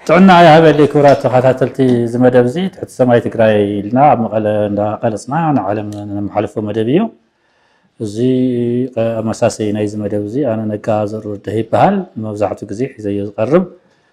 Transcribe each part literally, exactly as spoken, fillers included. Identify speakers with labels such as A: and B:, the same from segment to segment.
A: ጥዕና ያበለ ክብራት ተኸታተልቲ ዝመደብ እዚ ትሕቲ ሰማይ ትግራይ ኢልና ኣብ መቐለ እንዳቀለፅና ንዓለም ንመሓልፎ መደብ እዩ እዚ ኣመሳሳይ ናይ ዝመደብ እዚ ኣነ ነጋ ዘርወደ ይበሃል መብዛሕትኡ ግዜ ሒዘዮ ዝቐርብ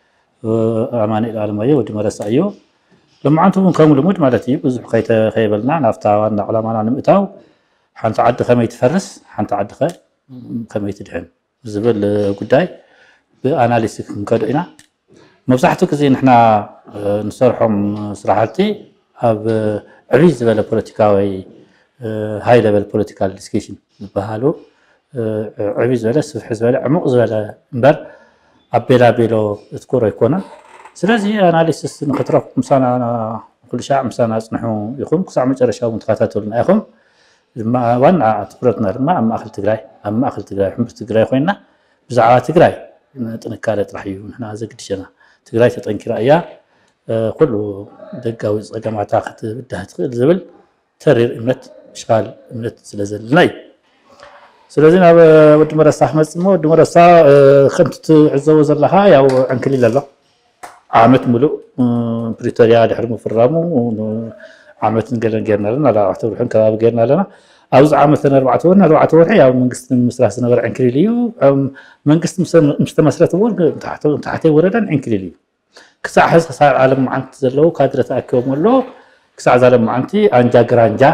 A: ኣማኒኤል ኣለማዮ ወዲ መረሳ እዩ لمعنته من كم لمود مالتي بزح خيت خيبلنا نافتا وانا علمانا نمتاو حنت عد خمي تفرس حنت عد خ خمي تدحن زبل قداي باناليسيس نكدينا مبصحتو كزي نحنا نصرحهم صراحتي اب عريز زبل بوليتيكاوي هاي ليفل بوليتيكال ديسكشن بحالو عريز زبل سفح زبل عمق زبل امبر ابيلا بيلو تذكر يكون سلازي أناليسيس نخطرف مسانا كل شيء مسانا صنحو يخم كسع مجرشاو متخاتاتولنا يخم ما وانا تبرتنا ما أما أخل تجراي أما أخل تجراي حمب تجراي خوينا بزعات تجراي تنكالة رحيو نحنا زق دشنا تجراي تتنكر أياه كله دقاوي جماعة تاخت بدها تغير زبل ترير إمنت إشغال إمنت سلازل لاي سلازينا ود مرسا أحمد سمو ود مرسا خمت عزوز الله يا عنكل الله عامت ملو بريتوريا دحرمو فرامو عامت نقلن غيرنا لنا لا اعتبر حن كباب غيرنا لنا اوز عامتنا أربعة ورنا أربعة ورنا يا منقست مسراس نبر عنكليليو منقست مستمسرت ول تحت تحت وردان عنكليليو كسع حس صار عالم معنت زلو كادر تاكيو مولو كسع زالم معنتي انجا جرانجا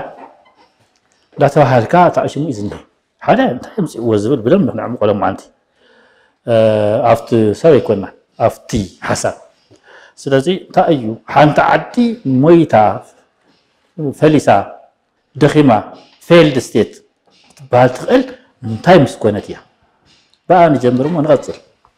A: لا توهالكا تعشمو اذن حدا انت يمسي وزبل بلم نعم قلم معنتي افت سوي كنا افتي حسب سلازي تأيو حانت عدي مويتا فلسا دخيمة فيلد ستيت بهالتقل تايمز كونتيا بقى نجمر ونغطر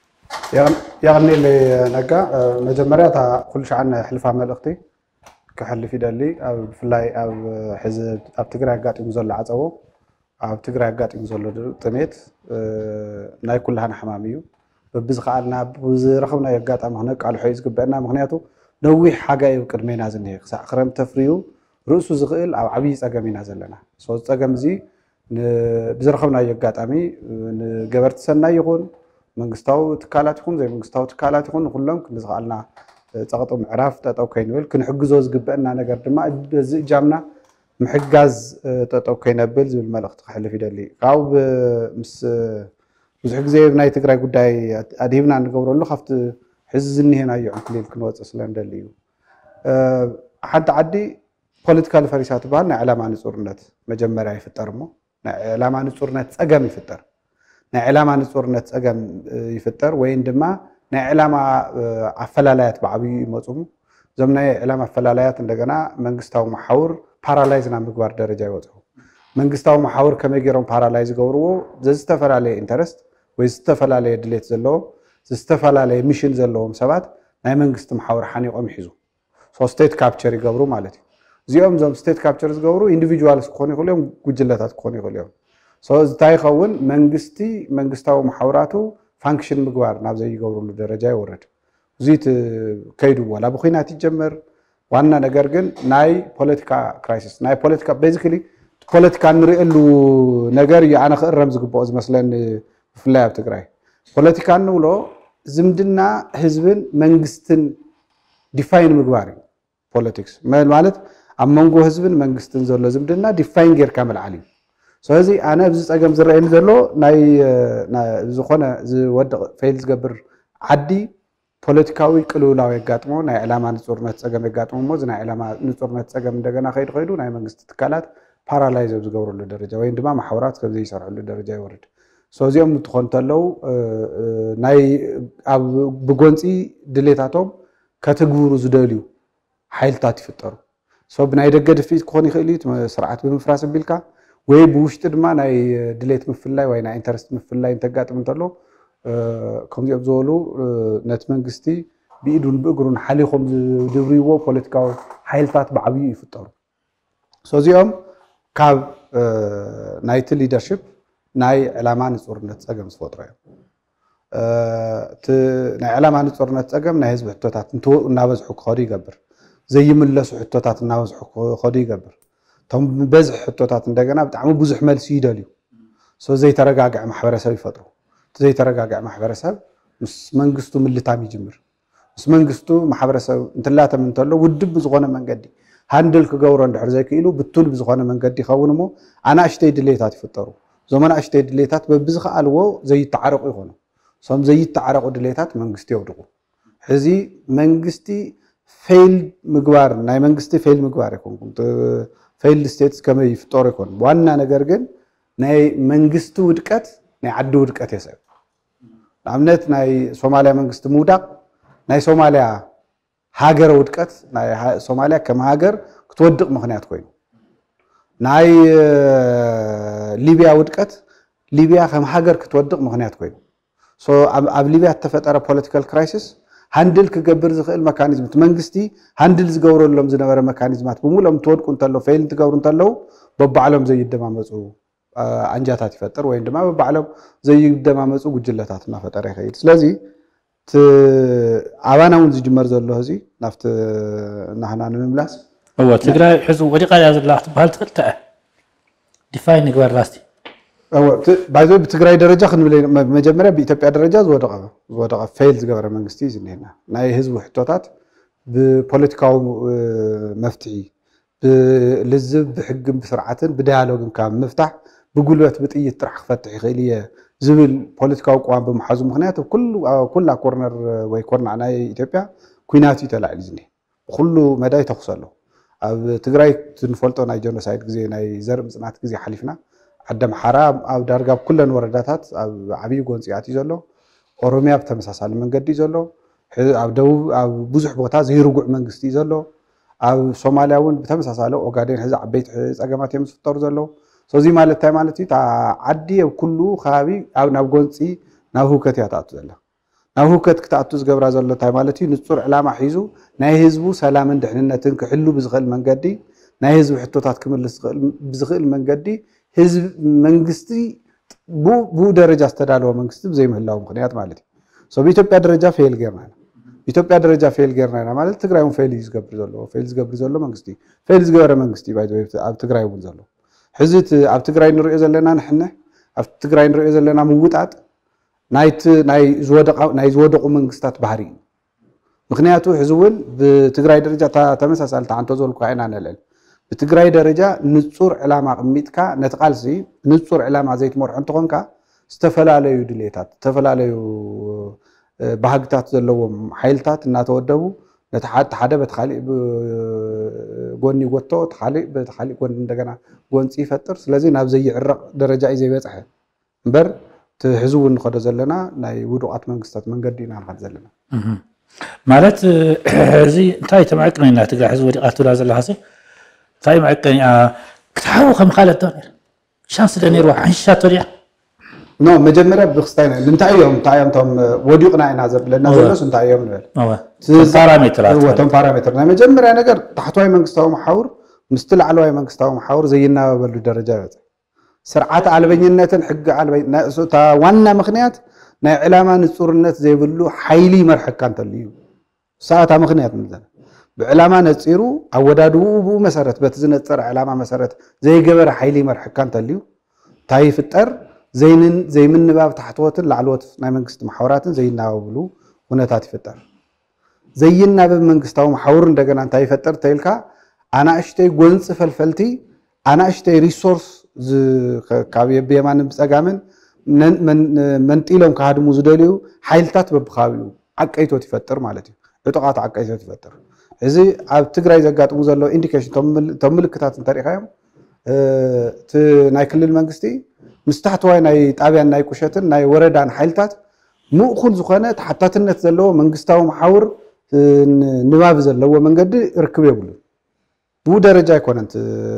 B: يعني اللي نقا مجمريات كل شيء عن حلفها ملختي كحل في دالي او فلاي او حزب اب تقرا قاطي مزول عصو اب تقرا قاطي مزول طميت ناي كلها حماميو بز خالنا بز رخبنا يقاطع مخنق على حيز قبعنا مخنياتو نوي حاجه يقدمينا زنيه خص خرم تفريو رؤسو زغيل او عبي صقمينا زلنا سو صقم زي بز رخبنا يقاطعمي نغبرت سنا يكون منغستاو تكالات يكون زي منغستاو تكالات يكون كلهم كنزغالنا صقطو معراف تطو كينول كنحجزو زغبعنا ነገር ድማ بز جامنا محجاز تطو كينبل زي الملخت خلف يدلي قاو مس بزح غزي ناي تግራይ ጉዳይ አዲብና ንገብረሉ ኻፍት ሕዝኒ ሄና እዩ ክሊል ክንወጽ ስለንደልዩ ሓንቲ ዓዲ ፖለቲካል ፈሪሳት ባል ናይ ዓላማ ንጹርነት መጀመሪያ ይፍጠርሞ ናይ ዓላማ ንጹርነት ጸገም ይፍጠር ናይ ዓላማ ንጹርነት ጸገም ይፍጠር ወይን ድማ ናይ ዓላማ አፈላላያት ባዕቢ ይመጹሙ ዘምናይ ዓላማ አፈላላያት እንደገና መንግስታው መሐውር ፓራላይዝ ና ምግባር ደረጃ ይወጽኡ መንግስታው መሐውር ከመገሮም ፓራላይዝ ገብርዎ ዘዝተፈላለየ ኢንተረስት ويستفلالي دليت زلو استفلالي ميشن زلوهم سبات ناي منغست محاور حنيقوم يحيزو سو ستيت كابتشر يغبرو مالتي زيوم زوم ستيت كابتشرز غبرو انديفيدوالز كوني كلهم ጉጅለታት كوني كلهم سو زታይ خون منغستي منغستاو محاوراتو فانكشن ምግባር ናብ ዘይ ይገብሩሉ ደረጃ ይወረድ ዚት ከይዱ ወላ በኺናት ይጀመር ዋና ነገር ግን ናይ ፖለቲካ ክራይሲስ ናይ ፖለቲካ ቤዚካሊ ፖለቲካ ንሪእሉ ነገር ያነ ክረም ዝግባኦ ዝመስለን ፍላይ ኣብ ትግራይ ፖለቲካ ንብሎ ዝምድና ህዝብን መንግስትን ዲፋይን ምግባር ፖለቲክስ ማለት ኣብ መንጎ ህዝብን መንግስትን ዘሎ ዝምድና ዲፋይን ጌርካ መልዓሊ ስለዚ ኣነ ብዚ ጸገም ዝረአየኒ ዘሎ ናይ ዝኾነ ዝወድቕ ፌል ዝገብር ዓዲ ፖለቲካዊ ቅልውላው የጋጥሞ ናይ ዓላማ ንጹርነት ጸገም የጋጥሞ ሞ ናይ ዓላማ ንጹርነት ጸገም እንደገና ከይድ ከይዱ ናይ መንግስት ትካላት ፓራላይዝ ዝገብሩሉ ደረጃ ወይ ድማ ማሕበራት ከዚ ይሰርሑሉ ደረጃ ይወርድ سوزيوم تخونتلو ناي بغونصي دليتاتهم كاتغورو زدليو حيلتات يفطروا سو بناي دغد فيت كوني خيليت سرعات بمفراس بيلكا وي بوشت دما ناي دليت مفلاي وي ناي انترست مفلاي انتغاطم تلو كوم يبزولو نت منغستي بيدون بغرون حاليهم دبريو بوليتيكاو حيلتات بعبي يفطروا سوزيوم كاب نايت ليدرشيب ناي علاما نصورنت ጸገም ስፈጥራዩ እ ናይ ዓላማ ንጹርነት ጸገም ናይ ህዝብ ሕቶታት እንቱ እናበዝሑ ክኸዱ ይገብር ዘይምለሱ ሕቶታት እናበዝሑ ክኸዱ ይገብር ቶም በዝሕ ሕቶታት እንደገና በጣም ብዙሕ መልሲ ይደልዩ ሶ ዘይተረጋግዐ ማሕበረሰብ ይፈጥሩ ዘይተረጋግዐ ማሕበረሰብ ምስ መንግስቱ ምልታም ይጅምር اسمنجستو محبرسه انتلاته من تلو ودب زغونه منقدي هاندل كغورو اندحر زي كيلو بتول بزغونه منقدي خونمو انا اشتي دليتات يفطروا زمان اشتي دليتات ببزخ الو زي تعرق يخونو سم زي تعرق دليتات منجستي يودقو حزي منجستي فيل مغوار ناي منجستي فيل مغوار يكون فيل ستيتس كما يفطر يكون وانا ነገር ግን ناي منجستو ودقت ناي عدو ودقت يسب عملت ناي ሶማሊያ መንግስት ሙዳቅ ناي ሶማሊያ ሀገር ውድቀት ناي ሶማሊያ كما ሀገር ክትወድቅ ምክንያት ኮይኑ ناي ሊቢያ ውድቀት ሊቢያ كما ሀገር ክትወድቅ ምክንያት ኮይኑ ሶ ኣብ ሊቢያ ተፈጠረ ፖለቲካል ክራይሲስ ሃንድል ክገብር ዝኽእል መካኒዝም መንግስቲ ሃንድል ዝገብረሎም ዝነበረ መካኒዝማት በሙሉም ተወድቁ እንተለው ፌል ትገብሩ እንተለው በባዕሎም ዘይደማመጹ አንጃታት ይፈጠር ወይ እንደማ በባዕሎም ዘይደማመጹ ጉጅለታት እና ፈጠረ ይኸይድ ስለዚ ት አባናውን ዝጅመር ዘሎ እዚ ናፍተ ናህና ንምምላስ
A: هو ትግራይ ሕዙ ወዲቃ ያዘላህት ባህል ትክልተ ዲፋይን ግበር ራስቲ
B: هو ባይዞ በትግራይ ደረጃ ክንብል መጀመሪያ በኢትዮጵያ ደረጃ ዝወደቀ ዝወደቀ ፌል ዝገበረ መንግስቲ ዝኔና ናይ ህዝቡ ሕቶታት በፖለቲካው መፍትሒ በልዝብ በሕግም በስርዓትን በዳያሎግን ካብ መፍታሕ بقولت بتيجي ترح فتح خيلية زبل بوليتيكاو قوام بمحازم مخنيات وكل كل كورنر وي كورنر عنا إثيوبيا كويناتي تلا الزني كله مداي تخسله أب تجري تنفلتو ناي جونوسايد زي ناي زرب صناعة زي حليفنا عدم حرام أو درجة كل الورداتات أو عبيه جونسياتي زلوا أوروميا بتمساسال من قدي زلوا أو دو أو بزح بوتاز زي رجوع من قستي زلوا أو سومالياون بتمساسالو وقاعدين هذا عبيت أجمعات يمس فطر زلوا سوزي مالتاي مالتي تا عدي وكله خابي او ناب غونصي ناب هوكت ياتاتو زلا ناب هوكت كتاتو زغبرا زلو تاي مالتي نصور علامه حيزو ناي حزبو سلامن دحننتن كحلو بزخل منغدي ناي حزب حطوتات كملس بزخل منغدي حزب منغستي بو بو درجه استدالو منغستي بزي مهلاو مخنيات مالتي سو بيتوبيا درجه فيل غيرنا بيتوبيا درجه فيل غيرنا مالت تግራይም فيل يزغبر زلو فيل يزغبر زلو منغستي فيل يزغبر منغستي بايدو اب تግራይም زلو حزت اب تግራይ نرئي زلنا نحنا اب تግራይ نرئي زلنا موطات نايت ناي زودق ناي زودق منغستات بحري مخنياتو حزول بتግራይ درجه تمساسالت انت زولكو عينا نلل بتግራይ درجه نصور علامه قميتكا نتقالسي نصور علامه زيت مرح انتكونكا استفلاليو دليتات استفلاليو بحقتات زلوم حيلتات እናተወደቡ نتحد حدا بتخالي بغوني وطو تخالي بتخالي غون እንደገና غونص يفطر ስለዚህ ናብ ዘይዕረቅ ደረጃ እዩ ዘይበጽሐ እንበር ትሕዝው እንخደ ዘለና ናይ ውዱቃት መንግስታት መንገዲ ኢና ንخد ዘለና
A: ማለት እዚ እንታይ ተማዕቅነ ኢና ትግራይ ሕዝብ ወዲቃት ወላ ዘለሃሲ እንታይ ማዕቅነ ክታው ከም ካለት ዶር ሻንስ ደኔርዋ አንሻቶ ዲያ
B: نو مجمرة بخستينا لنتعيهم نتعيهم تام وديقنا إن هذا بلنا زلنا سنتعيهم نقول.
A: أوه. بارامترات.
B: هو تام بارامترنا مجمرة أنا قر تحتوي من قستاو محاور مستل علوي من قستاو محاور زينا بالدرجات. سرعات على بيننا تنحق على بين تا وانا مخنيات نا علامة نصور الناس زي بلو حيلي مرحق كانت الليو. ساعة مخنيات مثلا. بعلامة نصيرو أودادو بو مسارات بتزنت صار علامة مسارات زي جبر حيلي مرحق كانت الليو. تايف التر زين زي من باب تحتوتن لعلوت ناي منغست محاوراتن زينا بلو ونتات يفطر زينا بمنغستاو محاور እንደገና እንታይ ይፈጠር ተይልካ አና እሽተይ ጎንጽ ፈልፈልቲ አና እሽተይ ሪሶርስ ካብ የበማንም ጸጋምን መንጢሎም ካድሙ ዝደልዩ ኃይልታት በብኻቢው አቀይቶት ይፈጠር ማለት እዩ እጥቃት አቀይቶት ይፈጠር እዚ ኣብ ትግራይ ዘጋጥሙ ዘሎ ኢንዲኬሽን ተምልክታት እንተሪኻዮም እ ናይ ክልል መንግስቲ مستحتوي ناي طابيان ناي قشتن ناي وردان حيلتات مؤخل زخانه تحتاتنت زلو منغستاو محاور نباب زلو منقد ركب يبلو بو درجه يكوننت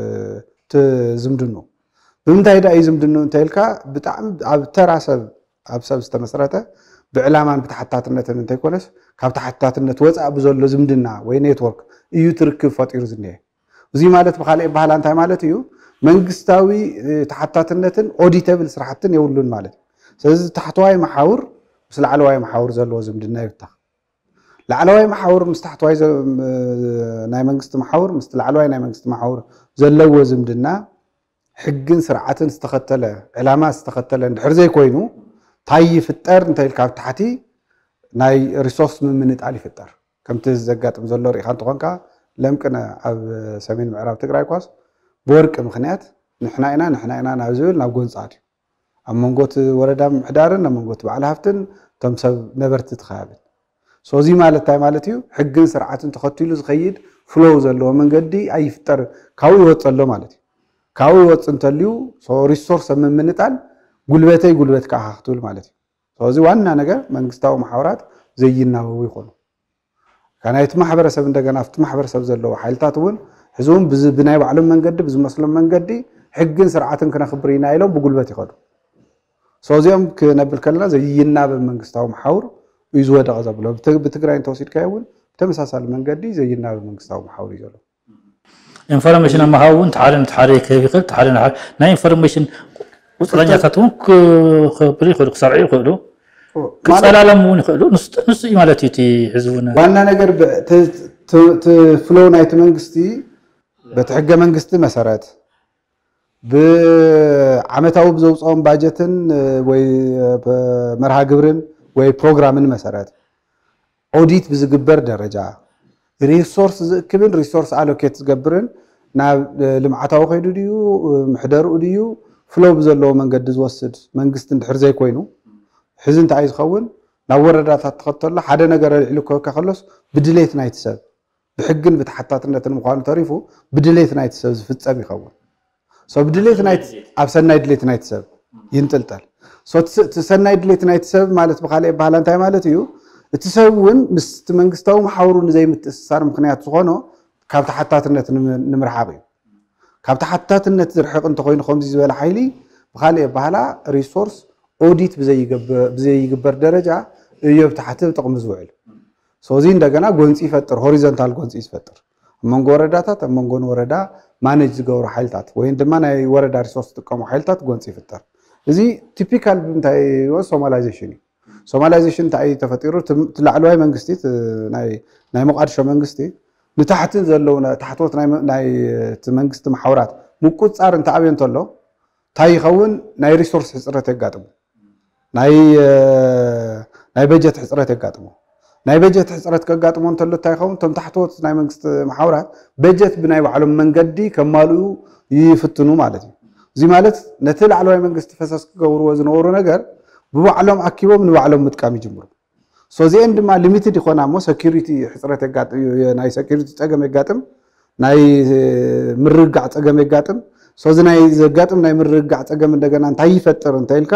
B: تزمدنو بمنتاي دا يزمدنو انتيلكا بتاع تراسب ابسب استمسرته بعلامان بتحتاتنت انت يكونس كاب تحتاتنت وصا بزلو زمدنا وي نيتورك ايو تركب فاطير زنيه زي مالت بخالي بحال انت مالت يو منغستاوي تحتاتنتن اوديتابل سرحتن يولون مالت ስለዚህ تحتواي محاور مس العلواي محاور زلو زمدنا يفتا العلواي محاور مس تحتواي ناي منغست محاور مس العلواي ناي منغست محاور زلو زمدنا حقن سرعتن استختله علامات استختله اندحر زي كوينو تاي فطر انت الكاب تحتي ناي ريسورس من من تعالي فتر كم تزقات مزلور إخان تقنكا لم كنا عب سمين معراب تقرأي كواس بورك مخنيات نحنا إنا نحنا إنا نازل نابقون صادي أما نقول وردام حدارن أما نقول بعلى هفتن تمسب نبرت تخابن سوزي مالتاي مالتيو حقن سرعة تخطيلو زخيد فلو زلو من قدي أي فتر كاوي وتصلو مالتي كاوي وتصنتليو سو ريسورس من من تعال قلبتي قلبت كاحختول مالتي سوزي وانا نجا من قستاو محاورات زينا هو يخونو كان يت محبرسب እንደገና ፍት محبرسب زلو حيلتاتون حزوم بز بناي بعلم من قد بز مسلم من قدي حقن سرعة كنخبرينا إلهم بقلبتي خدو سوزيهم كنبل كلنا زينا بمن قستاو محاور يزود غزبله بتقرأين توصيل كيون تمساسال من قدي زينا بمن قستاو محاور يجلو
A: information ما هون تعالن تحرك يقول تعالن نا information وصلنا تاتون خبري خلق سرعي خلو كسلالمون خلو نص نص مالتي تي حزبنا
B: وانا نجر تفلو نايت منقستي بتحقق منقستي مسارات بعمتاو بزوصهم باجتن وي مرها جبرن وي بروجرامن مسارات اوديت بزغبر درجه ريسورس كبن ريسورس الوكيت زغبرن نا لمعتاو خيدو ديو محدرو ديو فلو بزلو منقد زوسد منقست اندحر زي كوينو حزن تعايز خون نا وردات تخطل حدا ነገር ልኮ ከخلص بدليت نايت سب بحقن بتحطاتنتن مخالو تعرفوا بدليت نايت سب ፍጸም ይخون سو بدليت نايت ابسناي دليت نايت سب ينطلطل سو تسناي دليت نايت سب ማለት بخاله ባህላ እንታይ ማለት እዩ እትሰውን ምስት መንግስታው محاورون زي متأسسار ምክንያት ዝኾኖ ካብ ተሓታትነት ንምርሓቅ እዩ ካብ ተሓታትነት ዝርሕቅ እንተ ኮይኑ ከምዚ ዝበለ ሓይሊ بخاله ባህላ ሪሶርስ اوديت بزي يجبر بزي يجبر درجة يبتحت بتقم زوال سوزين دجنا جونسي فتر هوريزونتال جونسي فتر من جوردات من جون وردا مانج جور حالتات وين دمنا وردا ريسورس تقام حالتات جونسي فتر زي تيبيكال بنتاي وسوماليزيشن سوماليزيشن تاعي تفطيرو تلعلوا هاي منغستي ناي ناي مقادشو منغستي نتحت زلونا تحتوت ناي ناي منغست محاورات مقصار انت ابين تلو تاي خون ناي ريسورس حصرت يقاطم ناي ناي بجت حصرت يقاطمو ناي بجت حصرت كقاطمو انتلو تاي خون تم تحتوت ناي منغست محاورات بجت بناي بعلم منقدي كمالو يفتنو مالتي زي مالت نتل على منغست فسس كغورو وزنورو ነገር ببعلم اكيبو من بعلم متقام يجمرو سو زي عندما ليميتد يكون امو سكيورتي حصرت يقاطم ناي سكيورتي تقم يقاطم ناي مرغع تقم يقاطم سو زي ناي زقاطم ناي مرغع تقم እንደገና እንታይ ይፈጠር እንታይልካ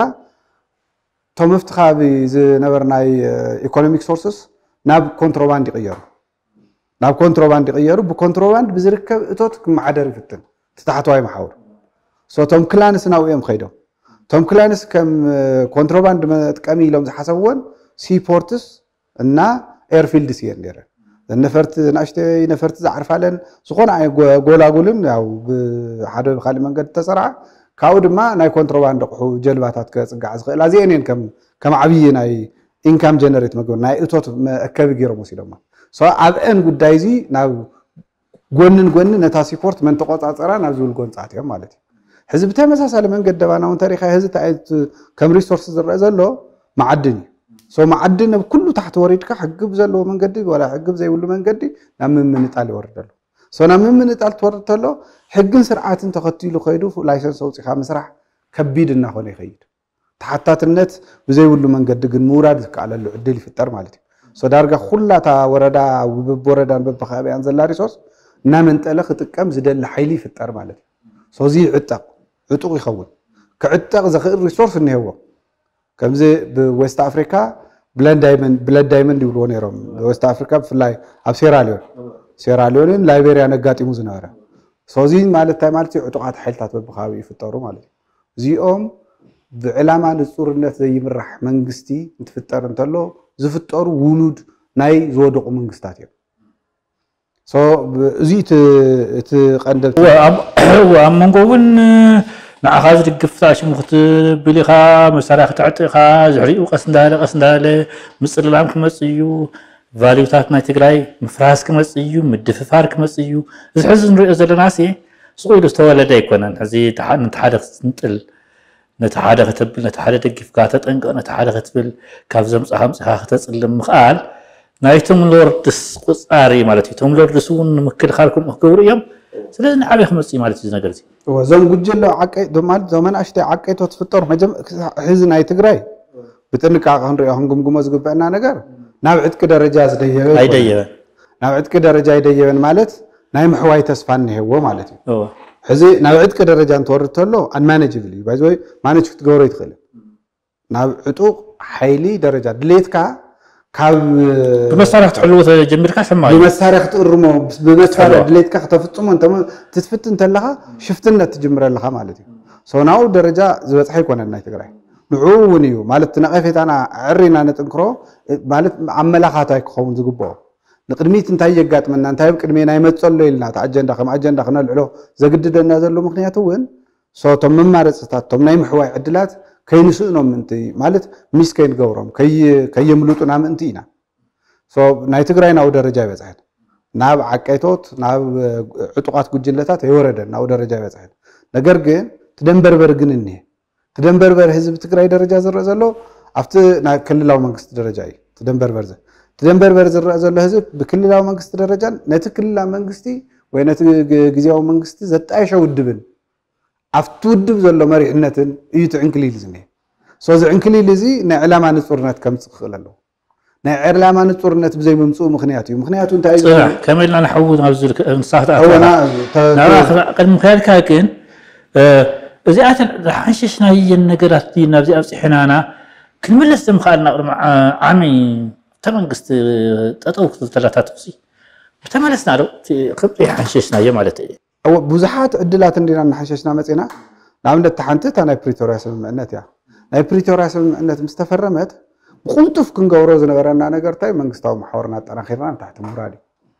B: ተመፍትኻቢ ዝነበር ናይ ኢኮኖሚክ ሶርስስ ናብ ኮንትሮባንድ ይቀየሩ ናብ ኮንትሮባንድ ይቀየሩ በኮንትሮባንድ ብዝርከብ እቶት ክማዓደር ይፍትን ተታሕተዋይ መሓውር ሶ ቶም ክላንስ ናው እዮም ኸይዶም ቶም ክላንስ ከም ኮንትሮባንድ መጥቀሚ ኢሎም ዝሓሰብዎን ሲፖርትስ እና ኤርፊልድስ እየን ነይረን ነፈርት ናሽተ ነፈርት ዝዓርፋለን ዝኾነ ኣይ ጎላጎልን ያው ብሓደ ብኻሊ መንገዲ ተሰርዓ ካው ድማ ናይ ኮንትሮባንድ ቆሑ ጀልባታት ከጽጋዕ ዝኽእል ኣዝየን ከም ከም ዓብይ ናይ ኢንካም ጀነሬት መገብ ናይ እቶት መአከብ ገይሮም ወሲዶም ሶ ኣብአን ጉዳይ እዚ ናብ ጎንን ጎንን ነታ ሲፖርት መን ተቆጻጸራ ናብ ዝብል ጎንጻት እዮም ማለት እዩ ህዝብ ተመሳሳለ መንገድ ደባናውን ታሪኻዊ ህዝብ ታይት ከም ሪሶርስ ዝረአ ዘሎ ማዕድን ሶ ማዕድን በኩሉ ታሕት ወሪድካ ሕግብ ዘሎ መንገዲ ወላ ሕግብ ዘይብሉ መንገዲ ናብ ምምንጣል ይወርደሉ ሶ ናብ ምምንጣል ተወርደሎ ሕግን ስርዓትን ተኸትሉ ኸይዱ ላይሰንስ ወፂኻ መስራሕ ከቢድ እና ኾነ ይኸይድ ተሓታትነት ብዘይብሉ መንገዲ ግን ምውራድ ዝከኣለሉ ዕድል ይፍጠር ማለት እዩ ሶ ዳርጋ ኩላታ ወረዳ ወረዳን በበኻቢያን ዘላ ሪሶርስ እና መንጠለ ክጥቀም ዝደሊ ሓይሊ ይፍጠር ማለት እዩ ሶ እዚ ዕጠቕ ዕጡቕ ይኸውን ክዕጠቕ ዝኽእል ሪሶርስ እንሄዎ ከምዚ ብዌስት አፍሪካ ብለድ ዳይመንድ ብለድ ዳይመንድ ይብልዎ ነይሮም ዌስት አፍሪካ ብፍላይ ኣብ ሴራሊዮን ሴራሊዮንን ላይቤሪያ ነጋጢሙ ዝነበረ ሶዚ ማለት ታይ ማለት ዕጡቃት ሓይልታት በብኻቢ ይፍጠሩ ማለት እዚኦም ብዕላማ ንጹርነት ዘይምራሕ መንግስቲ እንትፍጠር እንተሎ ዝፍጠሩ ውሉድ ናይ ዝወደቁ መንግስታት እዮም ሶ እዚ እቲ ቀንደብ
A: ኣብ መንጎውን ንዓኻ ዝድግፍታ ሽሙኽት ብሊኻ መሳርሒ ክትዕጥኻ ዝሕሪኡ ቀስ እንዳለ ቀስ እንዳለ ምፅልላም ክመፅእ እዩ ቫልዩታት ናይ ትግራይ ምፍራስ ክመፅእ እዩ ምድፍፋር ክመፅእ እዩ እዚ ሕዚ ንሪኦ ዘለና ሲ ስቑኢሉ ዝተወለደ ኣይኮነን ሕዚ ንሓደ ክትንጥል نتحادى كتبل نتحادى دقف كاتتنق نتحادى كتبل كاف زمص خمس خاختصلم مخال نايتم لوردس قصاري مالتي توم لوردسون مكل خالكم مخبر يوم سلازن عبي خمسي مالتي زي نغرزي
B: وزم قجلو عقي دومال زمان اشتي عقيتو تفطر مجم حزن اي تግራይ بتنقا خنريهم قمقم زغبنا ነገር ናብ ዕጥቂ ደረጃ ዝደየበ
A: አይደየበ
B: ናብ ዕጥቂ ደረጃ አይደየበን ማለት ናይ ምሕዋይ ተስፋን ነህዎ ማለት እዩ
A: ኦ
B: ሕዚ ናብ ዕጥቂ ደረጃ እንትወርድ ተሎ አንማኔጅብል እዩ ባይዘይ ማኔጅ ክትገብሮ ይትኽእል ናብ ዕጡቅ ሓይሊ ደረጃ ድሌትካ ካብ
A: በመሳሪያ ትሕልዎ ጀምርካ ሰማይ
B: በመሳሪያ ክትርሞ በመሳሪያ ድሌትካ ከተፍጽሞ እንተ ትትፍትን ተለኻ ሽፍትነት ትጅምረለኻ ማለት እዩ ሶናው ደረጃ ዝበጽሐ ይኮነና ናይ ትግራይ ንዑውን እዩ ማለት ነቀፌታና ዕሪና ነጥንክሮ ማለት አመላኻታ ይኮውን ዝግቦ ንቅድሚት እንታይ የጋጥመና እንታይ ቅድሜና ይመጽሎ ኢልና አጀንዳ ከም አጀንዳ ከነልዕሎ ዘግድደና ዘሎ ምክንያቱ ወን ሶቶም መማረጽታቶም ናይ ምሕዋይ ዕድላት ከይንስእኖም ምንቲ ማለት ሚስከይን ገብሮም ከይ ከየምሉጡና ምንቲ ኢና ሶ ናይ ትግራይ ናው ደረጃ ይበጽሐ ናብ ዓቀይቶት ናብ ዕጡቃት ጉጅለታት ይወረደ ናው ደረጃ ይበጽሐ ነገር ግን ትደንበርበር ግን እንሄ ትደንበርበር ህዝብ ትግራይ ደረጃ ዝረአ ዘሎ አፍቲ ናይ ክልላው መንግስት ደረጃ እዩ ትደንበርበር ዘ ትደንበርበር ዝረአ ዘሎ ህዝብ በክልላው መንግስት ደረጃ ነቲ ክልላው መንግስቲ ወይ ነቲ ግዚያው መንግስቲ ዘጣይሸ ውድብን አፍቲ ውድብ ዘሎ መሪሕነትን እዩ ትዕንክሊል ዝኔ ሶ ዝዕንክሊል እዚ ናይ ዕላማ ንጹርነት ከም ጽኽለሎ ናይ ዕላማ ንጹርነት ብዘይ መምጽኡ ምክንያት እዩ ምክንያቱ እንታይ እዩ
A: ከመልና ንሐውዝ ናብ ዝልክ እንሳህታ አተና ናራ ቀድም ካልካ ግን እዚአተን ሓንሽሽና ይን ነገራት ዲና ብዚ ኣብጽሕናና ክንምለስ ምኻልና ቅድም ዓሚ ተመንግስት ጠጠው ክትተላታት ቁሲ ተመለስና ዶ ክብሪ ሓንሽሽና የማለት እዩ أو بزحات عدلات عندنا نحششنا متينا نعم ده تحنتت أنا بريتوريا سمعنت يا أنا بريتوريا سمعنت مستفرمت بقولتف كن جورز نغرنا أنا قرتاي من قستاو محورنا أنا خيرنا تحت مرادي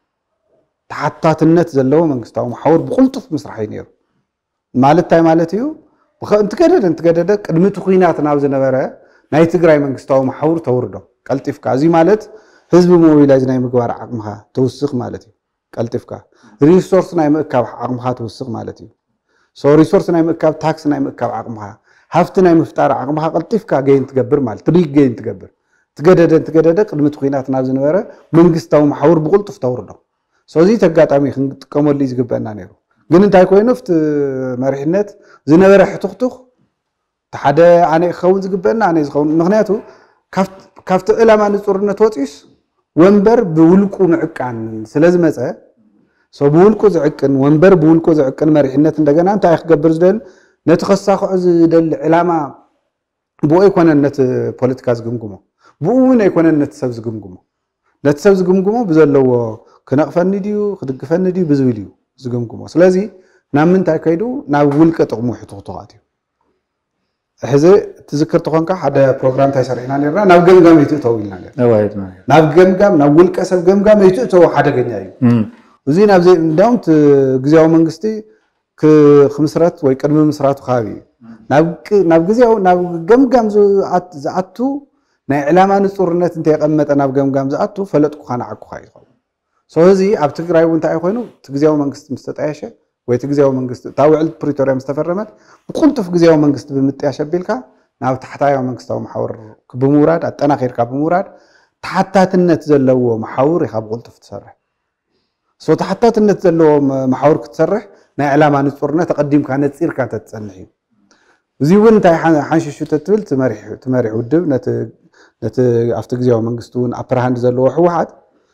A: تحتات النت زلوا من قستاو محور بقولتف مسرحين يرو مالت تاي مالتيو بخ أنت كده أنت كده ده كلمة خوينات ناوز نغرة نايت جراي من قستاو محور توردو قلتف كازي مالت حزب موبيلايز ناي مقبار عقمها توسخ مالتي قلتفكا ريسورس ناي مكاب عقمها توسق مالتي سو ريسورس ناي مكاب تاكس ناي مكاب عقمها هافت ناي مفتار عقمها قلتفكا جاين تقبر مال طريق جاين تقبر تقدد تقدد قدمت خوينات ناز نبره منغستاو محور بقلطف توردو سو زي تقاطامي خنطقمو لي زغبنا نيرو ግን እንታይ ኮይኑ ፍት መሪሕነት ዝነበረ ሕትኽትኽ ተሓደ ኣነ ይኸውን ዝግበና ኣነ ዝኸውን ምክንያቱ ካብቲ ዕላማ ንጹርነት ወፂስ ወንበር ብውልቁ ምዕቃን ስለዝመፀ ሰው ብውልቁ ዝዕቅን ወንበር ብውልቁ ዝዕቅን መሪሕነት እንደገና እንታይ ክገብር ዝደል ነቲ ከሳኽዑ ዝደል ዕላማ ብኡ ይኮነነት ፖለቲካ ዝግምግሞ ብኡ እውን ኣይኮነነት ሰብ ዝግምግሞ ነቲ ሰብ ዝግምግሞ ብዘለዎ ክነቕፈኒ ድዩ ክድግፈኒ ድዩ ብዝብል እዩ ዝግምግሞ ስለዚ ናብ ምንታይ ከይዱ ናብ ውልቀ ጥቕሙ ሕትኽትኻት እዩ ሕዚ ትዝክር ትኾንካ ሓደ ፕሮግራም ታይሰርሕና ነርና ናብ ገምጋም ይትእተው ኢልና ነርና ናብ ገምጋም ናብ ውልቀ ሰብ ገምጋም ይትእተው ሓደገኛ እዩ እዚ ናብ ዘይ እንዳውም ግዝያዊ መንግስቲ ክምስረት ወይ ቅድሚ ምስራቱ ካቢ ናብ ናብ ግዝያዊ ናብ ገምጋም ዝኣቱ ናይ ዕላማ ንጹርነት እንተ የቀመጠ ናብ ገምጋም ዝኣቱ ፈለጥኩ ካና ዓኩኻ ይኸውን ስለዚ ኣብ ትግራይ እውን እንታይ ኮይኑ ግዝያዊ መንግስቲ ምስተጣየሸ ወይ ግዝያዊ መንግስቲ ታውዕል ፕሪቶሪያ ምስተፈረመት ብቁልጡፍ ግዝያዊ መንግስቲ ብምጥያሽ ኣቢልካ ናብ ታሕታዊ መንግስታዊ መሓወር ብምውራድ ኣጠናኺርካ ብምውራድ ተሓታትነት ዘለዎ መሓወር ኢኻ ብቁልጡፍ ትሰርሕ ሶ ተሓታትነት ዘለዎ መሓወር ክትሰርሕ ናይ ዕላማ ንጹርነት ተቀዲምካ ነፂርካ ተጸንሕ እዩ እዚ እውን እንታይ ሓንሽሹ ተትብል ትመሪሕ ትመሪሕ ውድብ ነቲ ነቲ ኣብቲ ግዝያዊ መንግስቲ እውን ኣፕራሃንድ ዘለዎ ሕወሓት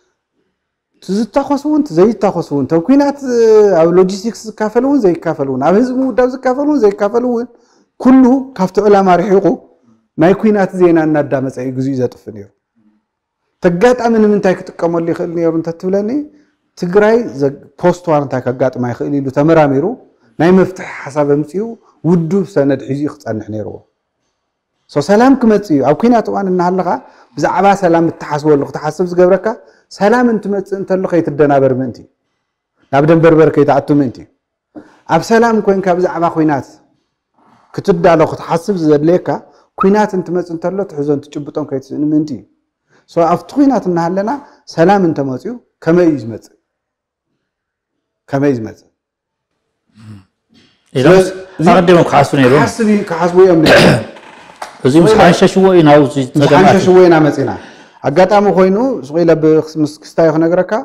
A: تزتاخسون زيتاخسون توكينات او لوجيستكس زكافلون زي كافلون اب حزب موداب زكافلون زي كافلون كله كافت علماء رحيقو ماي كوينات زينا نادامص اي غزي يزطف نير تغاطام من منتاي كتقمل لي خل نير انت تبلني تግራይ ፖስት ዋርንታ ከጋጥማ ይኽእል ኢሉ ተመራሚሩ ናይ መፍትሕ ሓሳብ ምጽዩ ውዱብ ሰነድ ሒዙ ይኽጸንሕ ነይሩ ሶ ሰላም ክመጽዩ ኣብ ኩናት ዋን እናሃለኻ ብዛዕባ ሰላም ተሓስበሉ ክትሓስብ ዝገብረካ سلام انت انت اللي خيت الدنابر منتي ناب دنبربر كي تعتو منتي اب سلام كوين كابز عبا خوينات كتدا لو تحسب زدليكا كوينات انت مص انت لو تحزن تجبطون كيت منتي سو اف خوينات نهلنا سلام انت مصيو كما يزمص كما يزمص أقدم كحاسون يروم
B: حسبي كحسبي أم نيرو
A: زي مش حنشش شوي ناو زي
B: حنشش شوي نامسينا أقطعمو خوينو سقيلة بخمس كستاي خنقركا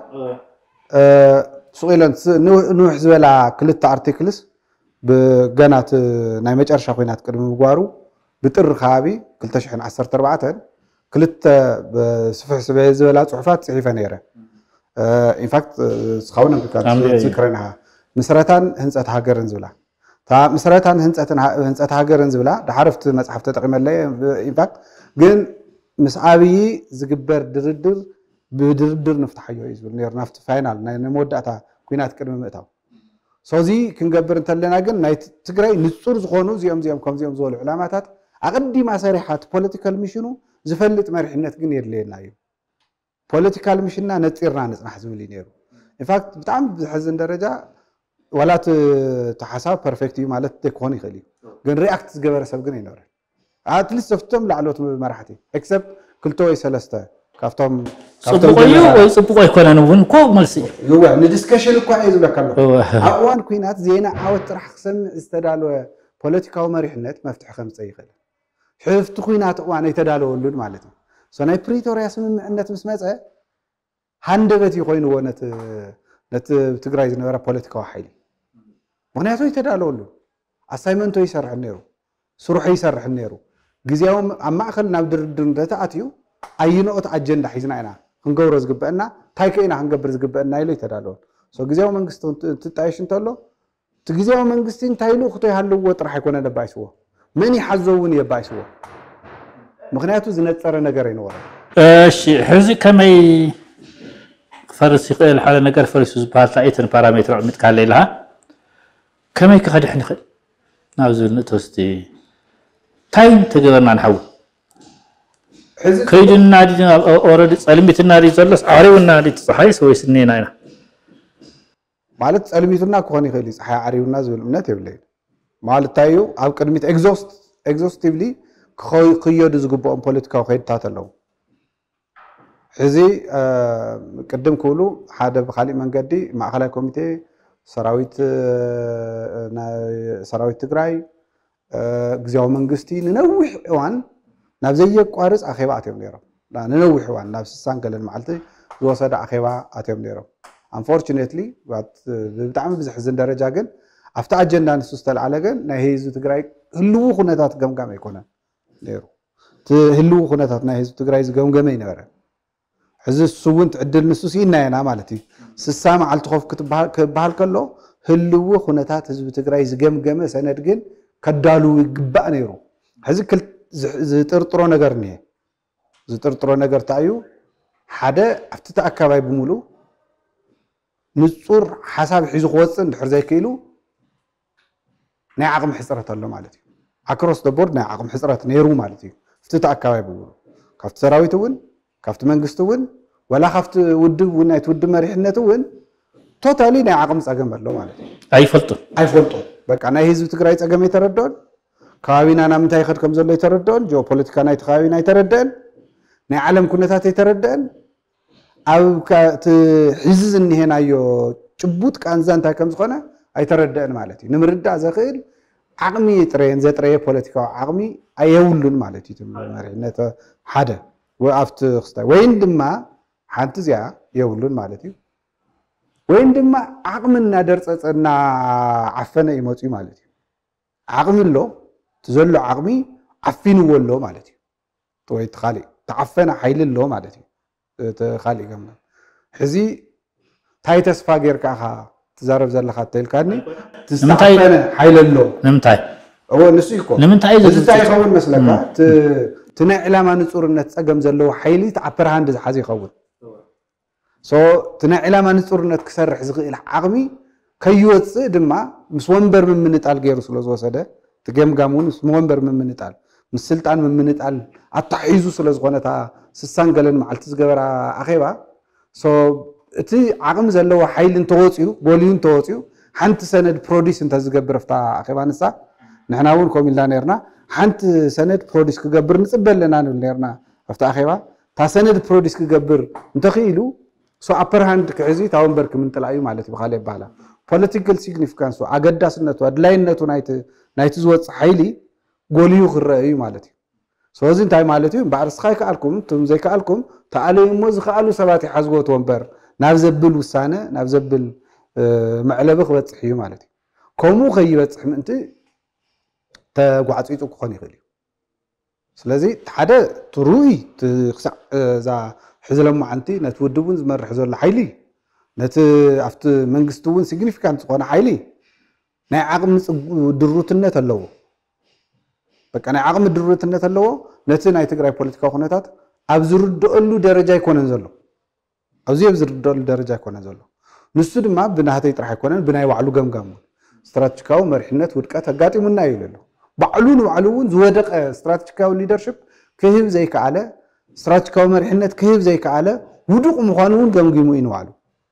B: سقيلة نوح زولا كلتا أرتيكلس بجنات نايمج أرشا خوينات كرم بقارو بتر خابي كلتا شحن عشرة أربعة كلتا بسفح سبعة زولا صحفات صحيفة نيرة in fact سخاونا بكات ذكرناها مسرتان هنسات هاجر نزولا تا مسرتان هنسات هنسات هاجر نزولا ده عرفت مصحف تقريبا لي in fact جن مسعابي زجبر دردر بدردر نفتحيه يزول نير نفت فاينال نمودعتا كوينات كرم مئتاو سوزي كنجبر انتلنا جن نايت تجري نصور زخونو زيام زيام كم زيام زول علامات أقدي ما صريحات political مشينو زفلت مرحنة جن يرلي نايو political مشينا نتيرنا نسمح زولي نيرو in fact بتعم بحزن درجة ولا تحساب perfect مالت تكوني خلي جن react زجبر سب جن ينور عاد لسه فتم لعلوت مرحتي except كل توي سلسته كافتم
A: كافتم صبغيو صبغي كنا نبون كو ملسي
B: هو ندسكشن كو عايز لك الله اقوان كوينات زينا عاود راح خصم استدالو بوليتيكاو مريحنت مفتح خمسه يخل حفت كوينات اقوان يتدالو ولد معناته سناي بريتوريا سممعنت مسمصه هاندبت يكوين ونت نت تግራይ ዝነበረ ፖለቲካዊ ሓይሊ ምክንያቱ ይተዳለው ሉ አሳይመንቶ ይሰርሕ ነይሩ ስሩሕ ይሰርሕ ነይሩ ግዜያው ኣብ ማእከል ናብ ድርድር እንደተኣትዩ ኣይኖት አጀንዳ ሒዝና ኢና ክንገብሮ ዝግበአና ታይከይና ክንገብር ዝግበአና ኢሉ ይተዳለው ሶ ግዜያው መንግስት ትጣይሽ እንተሎ ግዜያው መንግስት እንታይሉ ክቶ ያለው ጥራሕ ይኮነ ደባይስዎ ምን ይሐዘውን የባይስዎ ምክንያቱ ዝነጸረ ነገር ይኖር
A: እሺ ሕዚ ከመይ فرس يقول حاله نقر فرس زبال تايتن بارامتر عمت قال لها كما يكخدح نخل ناوزل نتوستي تايم تجبرنا نحول كيد النادي اوريدي صلميت النادي زلس عريو النادي تصحي سوي سنينا هنا
B: ማለት صلميتنا كوني خلي صحي عريونا زول امنت يبلي ማለት ታዩ ኣብ ቅድሚት ኤግዞስት ኤግዞስቲቭሊ ክይዱ ዝግበኦም ፖለቲካዊ ከይድታት ኣለዉ حزي قدم كولو حدا بخالي منقدي مع خلاي كوميتي سراويت سراويت تግራይ غزياو منغستي ننوح وان ناب زي قارص اخيبا اتيم نيرو لا ننوح وان ناب سسان قلن معلتي زوسد اخيبا اتيم نيرو unfortunately بات بتعم بزحزن درجه ግን افتا اجندا نسستل على ግን ናይ هيزو تግራይ ህልው ኩነታት ገምጋም አይኮነን ነይሩ ህልው ኩነታት ናይ هيزو تግራይ ዝገምገመ ይነበረ حز السوونت عدل نسوسي ناينا مالتي سسامع على تخوف كتبها كبهال كله هلو خناتات حزب تግራይ زغمغمه سند ግን كدالو يغبا نيرو حز كل زطرطرو ነገር نيه زطرطرو ነገር ታዩ حدا افتت اكباي بمولو نصور حساب حيزو خوص اندحر زي كيلو ناي عقم حصرت الله مالتي اكروس ذا بورد ناي عقم حصرت نيرو مالتي افتت اكباي بمولو كفت سراويتون كافت منغستون ولا خفت ودب ونايت ودب مريحنتون توتالي ناي عقم صقم بلو مالتي
A: ايفلطو
B: ايفلطو بقى ناي هيزو تግራይ صقم يتردون كابينا نامنتاي خد كم زلو يتردون جو بوليتيكا ناي تخاوينا يتردن ناي عالم كنتات يتردن او كات حزز انهنايو ጭቡጥ ቃንዛንታ ከም ዝኾነ አይተረደን مالتي نمردا زخيل عقمي ترين زتري بوليتيكا عقمي ايولن مالتي مريحنت حدا وافت خستا وين دما حنت زيا يولون مالتي وين دما عقمنا درصصنا عفنه يمصي مالتي عقم له تزلو عقمي عفين ولو مالتي توي تخالي تعفنا حيل له مالتي تخالي كم حزي تاي تسفا غيركا تزارب زلخا تلكاني تستعفنا حيل له
A: نمتاي
B: هو نسو يكون
A: نمتاي
B: زي يخون مسلكا تنا علامه نصورነት ጸገም ዘለው ሓይሊ ተዓፈራን ዝሓዚ ይኸውን ሶ تنا علامه نصورነት ክሰርሕ ዝኽእል ዓቕሚ ከይወጽእ ድማ ምስ ወንበር ምምንጣል ገይሩ ስለ ዝወሰደ ትገምጋሙን ምስ ወንበር ምምንጣል ምስ ስልጣን ምምንጣል አታሒዙ ስለ ዝኾነታ ስሳን ገለን መዓልቲ ዝገበራ አኼባ ሶ እቲ ዓቕሚ ዘለው ሓይሊ እንተወጽዩ ጎሊዩን ተወጽዩ ሓንቲ ሰነድ ፕሮዲስ እንተ ዝገብር ፍታ አኼባ ንሳ ንሕናውን ኮሚልና ነርና حنت سند بروديس كجبر نصبل لنا نليرنا أفتح أخيبا تا سند بروديس كجبر نتخيلو سو upper hand كعزي تاون برك من تلاقيه مالتي بخالي بحلا political significance عقداس النتو أدلاين نتو نايت ናይቲ ዝወፅ ሓይሊ ጎልዩ ክረአዩ ማለት እዩ ስለዚ እንታይ ማለት እዩ ባዕርስኻይ ከኣልኩም ቶም ዘይከኣልኩም ተኣለይሞ ዝከኣሉ ሰባት ይሓዝጎት ወንበር ናብ ዘብል ውሳነ ናብ ዘብል መዕለብ ክበፅሕ እዩ ማለት እዩ ከምኡ ከይበፅሕ ምእንቲ ተጓዕፂጡ ክኾን ይኽእል እዩ ስለዚ ሓደ ትሩይ ክሳዕ እዛ ሕዝለማዓንቲ ነቲ ውድብ እውን ዝመርሕ ዘሎ ሓይሊ ነቲ ኣብቲ መንግስቲ እውን ሲግኒፊካንት ዝኾነ ሓይሊ ናይ ዓቕሚ ድሩትነት ኣለዎ በቃ ናይ ዓቕሚ ድሩትነት ኣለዎ ነቲ ናይ ትግራይ ፖለቲካዊ ኩነታት ኣብ ዝርድአሉ ደረጃ ይኮነን ዘሎ ኣብዚ ኣብ ዝርድአሉ ደረጃ ይኮነን ዘሎ ንሱ ድማ ብናህተይ ጥራሕ ኣይኮነን ብናይ ባዕሉ ገምጋም ስትራቴጂካዊ መሪሕነት ውድቀት ኣጋጢሙና እዩ ዘሎ ባዕሉ ንባዕሉ እውን ዝወደቀ ስትራቴጂካዊ ሊደርሽፕ ክህብ ዘይከኣለ ስትራቴጂካዊ መሪሕነት ክህብ ዘይከኣለ ውዱቕ ምዃኑ እውን ገምጊሙ እዩ ንባዕሉ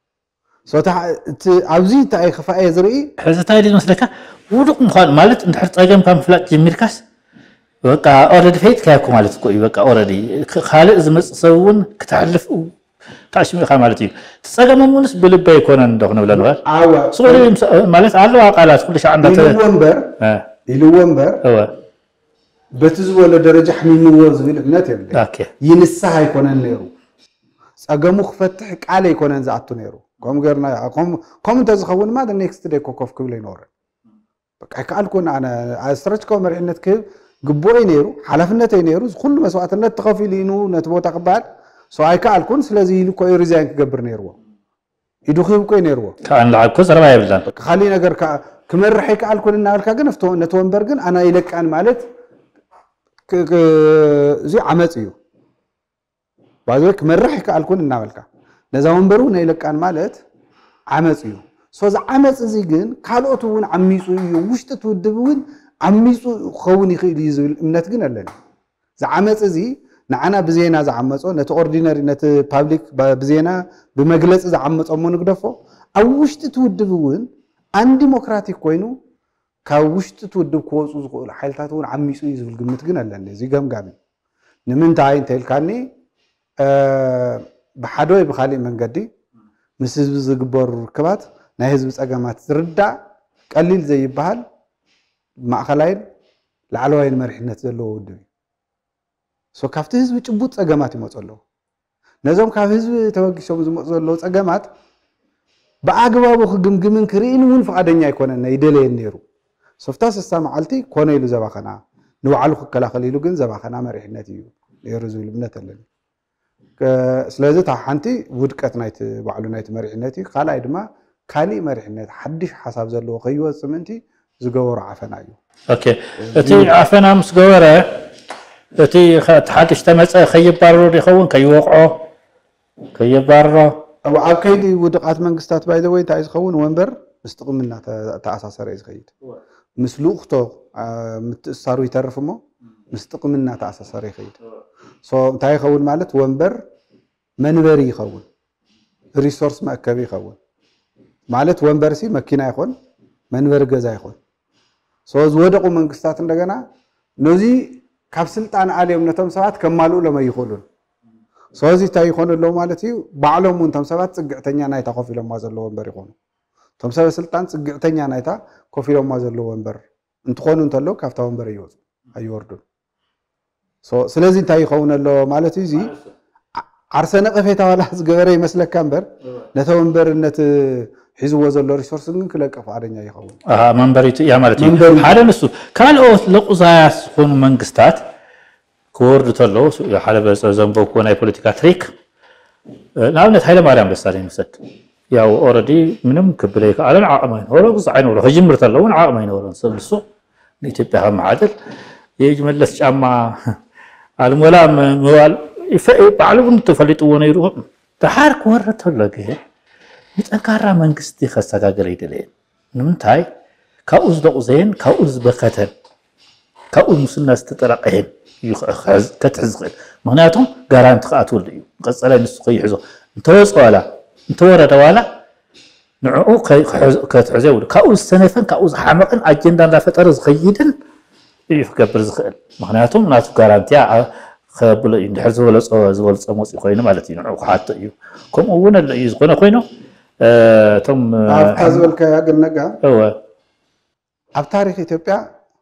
B: ኣብዚ እንታይ ክፋኣየ ዝርኢ
A: ሕዚ እንታይ መስለካ ውዱቕ ምዃኑ ማለት እንድሕር ፀገምካ ምፍላጥ ጀሚርካስ በቃ ኦልሬዲ ፈይትካ እኮ ማለት እኮ እዩ በቃ ኦልሬዲ ካልእ ዝመፅእ ሰብ እውን ክትሕልፍ ታሽሙ ኢኻ ማለት እዩ ፀገሞም እውንስ ብልቢ ኣይኮነን እንደኾነ ብለ ንኽእል ስቑሪ ማለት ኣለዋ ቃላት ኩሉ ሻዕ እንዳተ
B: ኢልዎ እምበር ኢልዎ እምበር በቲ ዝበሎ ደረጃ ሕሚምዎ ዝብል እምነት የብለ ይንስሓ ኣይኮነን ነይሩ ፀገሙ ክፈትሕ ቃል ኣይኮነን ዝኣቱ ነይሩ ከምኡ ጌርና ከምኡ እንተዝኸውን ማ ኔክስት ዴይ ኮኮፍ ክብል ኣይነበረን በቃ ይከኣልኩን ኣነ ስትራቴጂካዊ መሪሕነት ክህብ ግቡእ ነይሩ ሓላፍነተይ ነይሩ ኩሉ መስዋዕትነት ተኸፊሉ ኢኑ ነቲ ቦታ ክበሃል ሰው ኣይከኣልኩን ስለዚ ኢሉ ኮ ሪዛይን ክገብር ነይርዎ ኢዱ ክህብ ኮ ነይርዎ
A: ከኣንላዓብ ኮ ዘረባ የብላን
B: ካሊእ ነገር ክመርሕ ኣይከኣልኩን እናበልካ ግን ነቲ ወንበር ግን ኣነ ይለቃን ማለት እዚ ዓመፅ እዩ ባዚ ክመርሕ ኣይከኣልኩን እናበልካ ነዛ ወንበሩ ናይ ለቃን ማለት ዓመፅ እዩ ሶ ዛ ዓመፅ እዚ ግን ካልኦት እውን ዓሚፁ እዩ ውሽጢ ትውድብ እውን ዓሚፁ ክኸውን ይኽእል እዩ ዝብል እምነት ግን ኣለኒ ዝዓመፅ እዚ ንዓና ብዜና ዝዓመፆ ነቲ ኦርዲነሪ ነቲ ፓብሊክ ብዜና ብመግለፂ ዝዓመፆ እሞ ንግደፎ ኣብ ውሽጢ ትውድብ እውን ኣን ዲሞክራቲክ ኮይኑ ካብ ውሽጢ ትውድብ ክወፁ ዝኽእሉ ሓይልታት እውን ዓሚፁ እዩ ዝብል ግምት ግን ኣለኒ እዚ ገምጋሚ ንምንታይ እንተኢልካኒ ብሓደ ወይ ብካሊእ መንገዲ ምስ ህዝቢ ዝግበሩ ርክባት ናይ ህዝቢ ፀገማት ዝርዳእ ቀሊል ዘይበሃል ማእኸላይን ላዕለዋይን መሪሕነት ዘለዎ ውድብ እዩ ሶ ካብቲ ህዝቢ ጭቡጥ ፀገማት ይመፁ ኣለዉ ነዞም ካብ ህዝቢ ተወጊሶም ዝመፁ ዘለዉ ፀገማት ብኣግባቡ ክግምግምን ክርኢን እውን ፈቃደኛ ኣይኮነን ይደለየን ነይሩ ሶፍታ ስሳ መዓልቲ ኮነ ኢሉ ዘባኸና ንባዕሉ ክከላኸል ኢሉ ግን ዘባኸና መሪሕነት እዩ ነይሩ ዝብል እምነት ኣለኒ ስለዚ እታ ሓንቲ ውድቀት ናይቲ ባዕሉ ናይቲ መሪሕነት እዩ ካልኣይ ድማ ካሊእ መሪሕነት ሓድሽ ሓሳብ ዘለዎ ከይወፅእ ምእንቲ ዝገበሮ ዓፈና እዩ
A: ኦኬ እቲ ዓፈና ምስ ገበረ እቲ ሓድሽ ተመፀ ከይባረሮ ይኸውን ከይወቕዖ ከይባረሮ
B: ኣብ ከይዲ ውድቃት መንግስታት ባይዘ ወይ እንታይ ዝኸውን ወንበር ምስ ጥቕምና ተኣሳሰረ እዩ ዝኸይድ ምስ ልኡኽቶ ምትእሳሩ ይተርፍ እሞ ምስ ጥቕምና ተኣሳሰረ ይኸይድ እንታይ ይኸውን ማለት ወንበር መንበሪ ይኸውን ሪሶርስ መእከቢ ይኸውን ማለት ወንበር ሲ መኪና ይኹን መንበሪ ገዛ ይኹን ዝወደቁ መንግስታት እንደገና ነዚ ካብ ስልጣን ኣልዮም ነቶም ሰባት ከማልኡሎም ኣይኽእሉን ስለዚ እንታይ ይኾኑ ኣለዉ ማለት እዩ ባዕሎም እውን እቶም ሰባት ፅግዕተኛ ናይታ ኮፍ ኢሎማ ዘለዎ ወንበር ይኾኑ እቶም ሰበ ስልጣን ፅግዕተኛ ናይታ ኮፍ ኢሎማ ዘለዎ ወንበር እንትኾኑ እንተለዉ ካብታ ወንበር ኣይወፁ ኣይወርዱን ስለዚ እንታይ ይኸውን ኣሎ ማለት እዩ እዚ ዓርሰ ነቐፌታ ዋላ ዝገበረ ይመስለካ እምበር ነቲ ወንበርነት ሒዝዎ ዘሎ ሪሶርስ ግን ክለቅቕ ፈቃደኛ ይኸውን
A: መንበሪቱ እያ ማለት እዩ ሓደ ንሱ ካልኦት ልቑዛያት ዝኾኑ መንግስታት ክወርዱ ተለዉ ሓደ ዘንበብክዎ ናይ ፖለቲካ ትሪክ ንኣብነት ሃይለማርያም ደሳለኝ ምሰድ ያው ኦልሬዲ ምንም ክብል ኣይከኣለን ዓቕሚ ኣይነበሮ ግዛዕ ኣይነበሮ ክጅምር ተለዉ እውን ዓቕሚ ኣይነበሮን ሰብ ንሱ ንኢትዮጵያ ከመሓድር የጅመለስ ጫማ ኣልሞላም ምባል ባዕሉ እውን ተፈሊጥዎ ነይሩ ድሓር ክወርድ ተሎ ግን ንጠንካራ መንግስቲ ከሰጋገር ኣይደለየን ንምንታይ ካብኡ ዝደቑዘየን ካብኡ ዝበከተን ካብኡ ሙስና ዝተጠራቀየን እዩ ከትሕዝ ዝኽእል ምክንያቱም ጋራንቲ ከኣትወሉ እዩ ቀፀላይ ንሱ ከይሕዞ እንተወፀ ዋላ እንተወረደ ዋላ ንዕኡ ከትሕዞ የብሉ ካብኡ ዝሰነፈን ካብኡ ዝሓመቕን ኣጀንዳ እንዳፈጠረ ዝኸይድን እዩ ክገብር ዝኽእል ምክንያቱም ናቱ ጋራንቲያ ከብሎ እዩ እንድሕር ዝበለፆ ዝበልፀ መፅኡ ኮይኑ ማለት እዩ ንዕኡ ክሓቶ እዩ ከምኡ እውን ኣሎ እዩ ዝኾነ ኮይኑ እቶም
B: ኣብታ ዝበልካያ ግን ነጋ ኣብ ታሪክ ኢትዮጵያ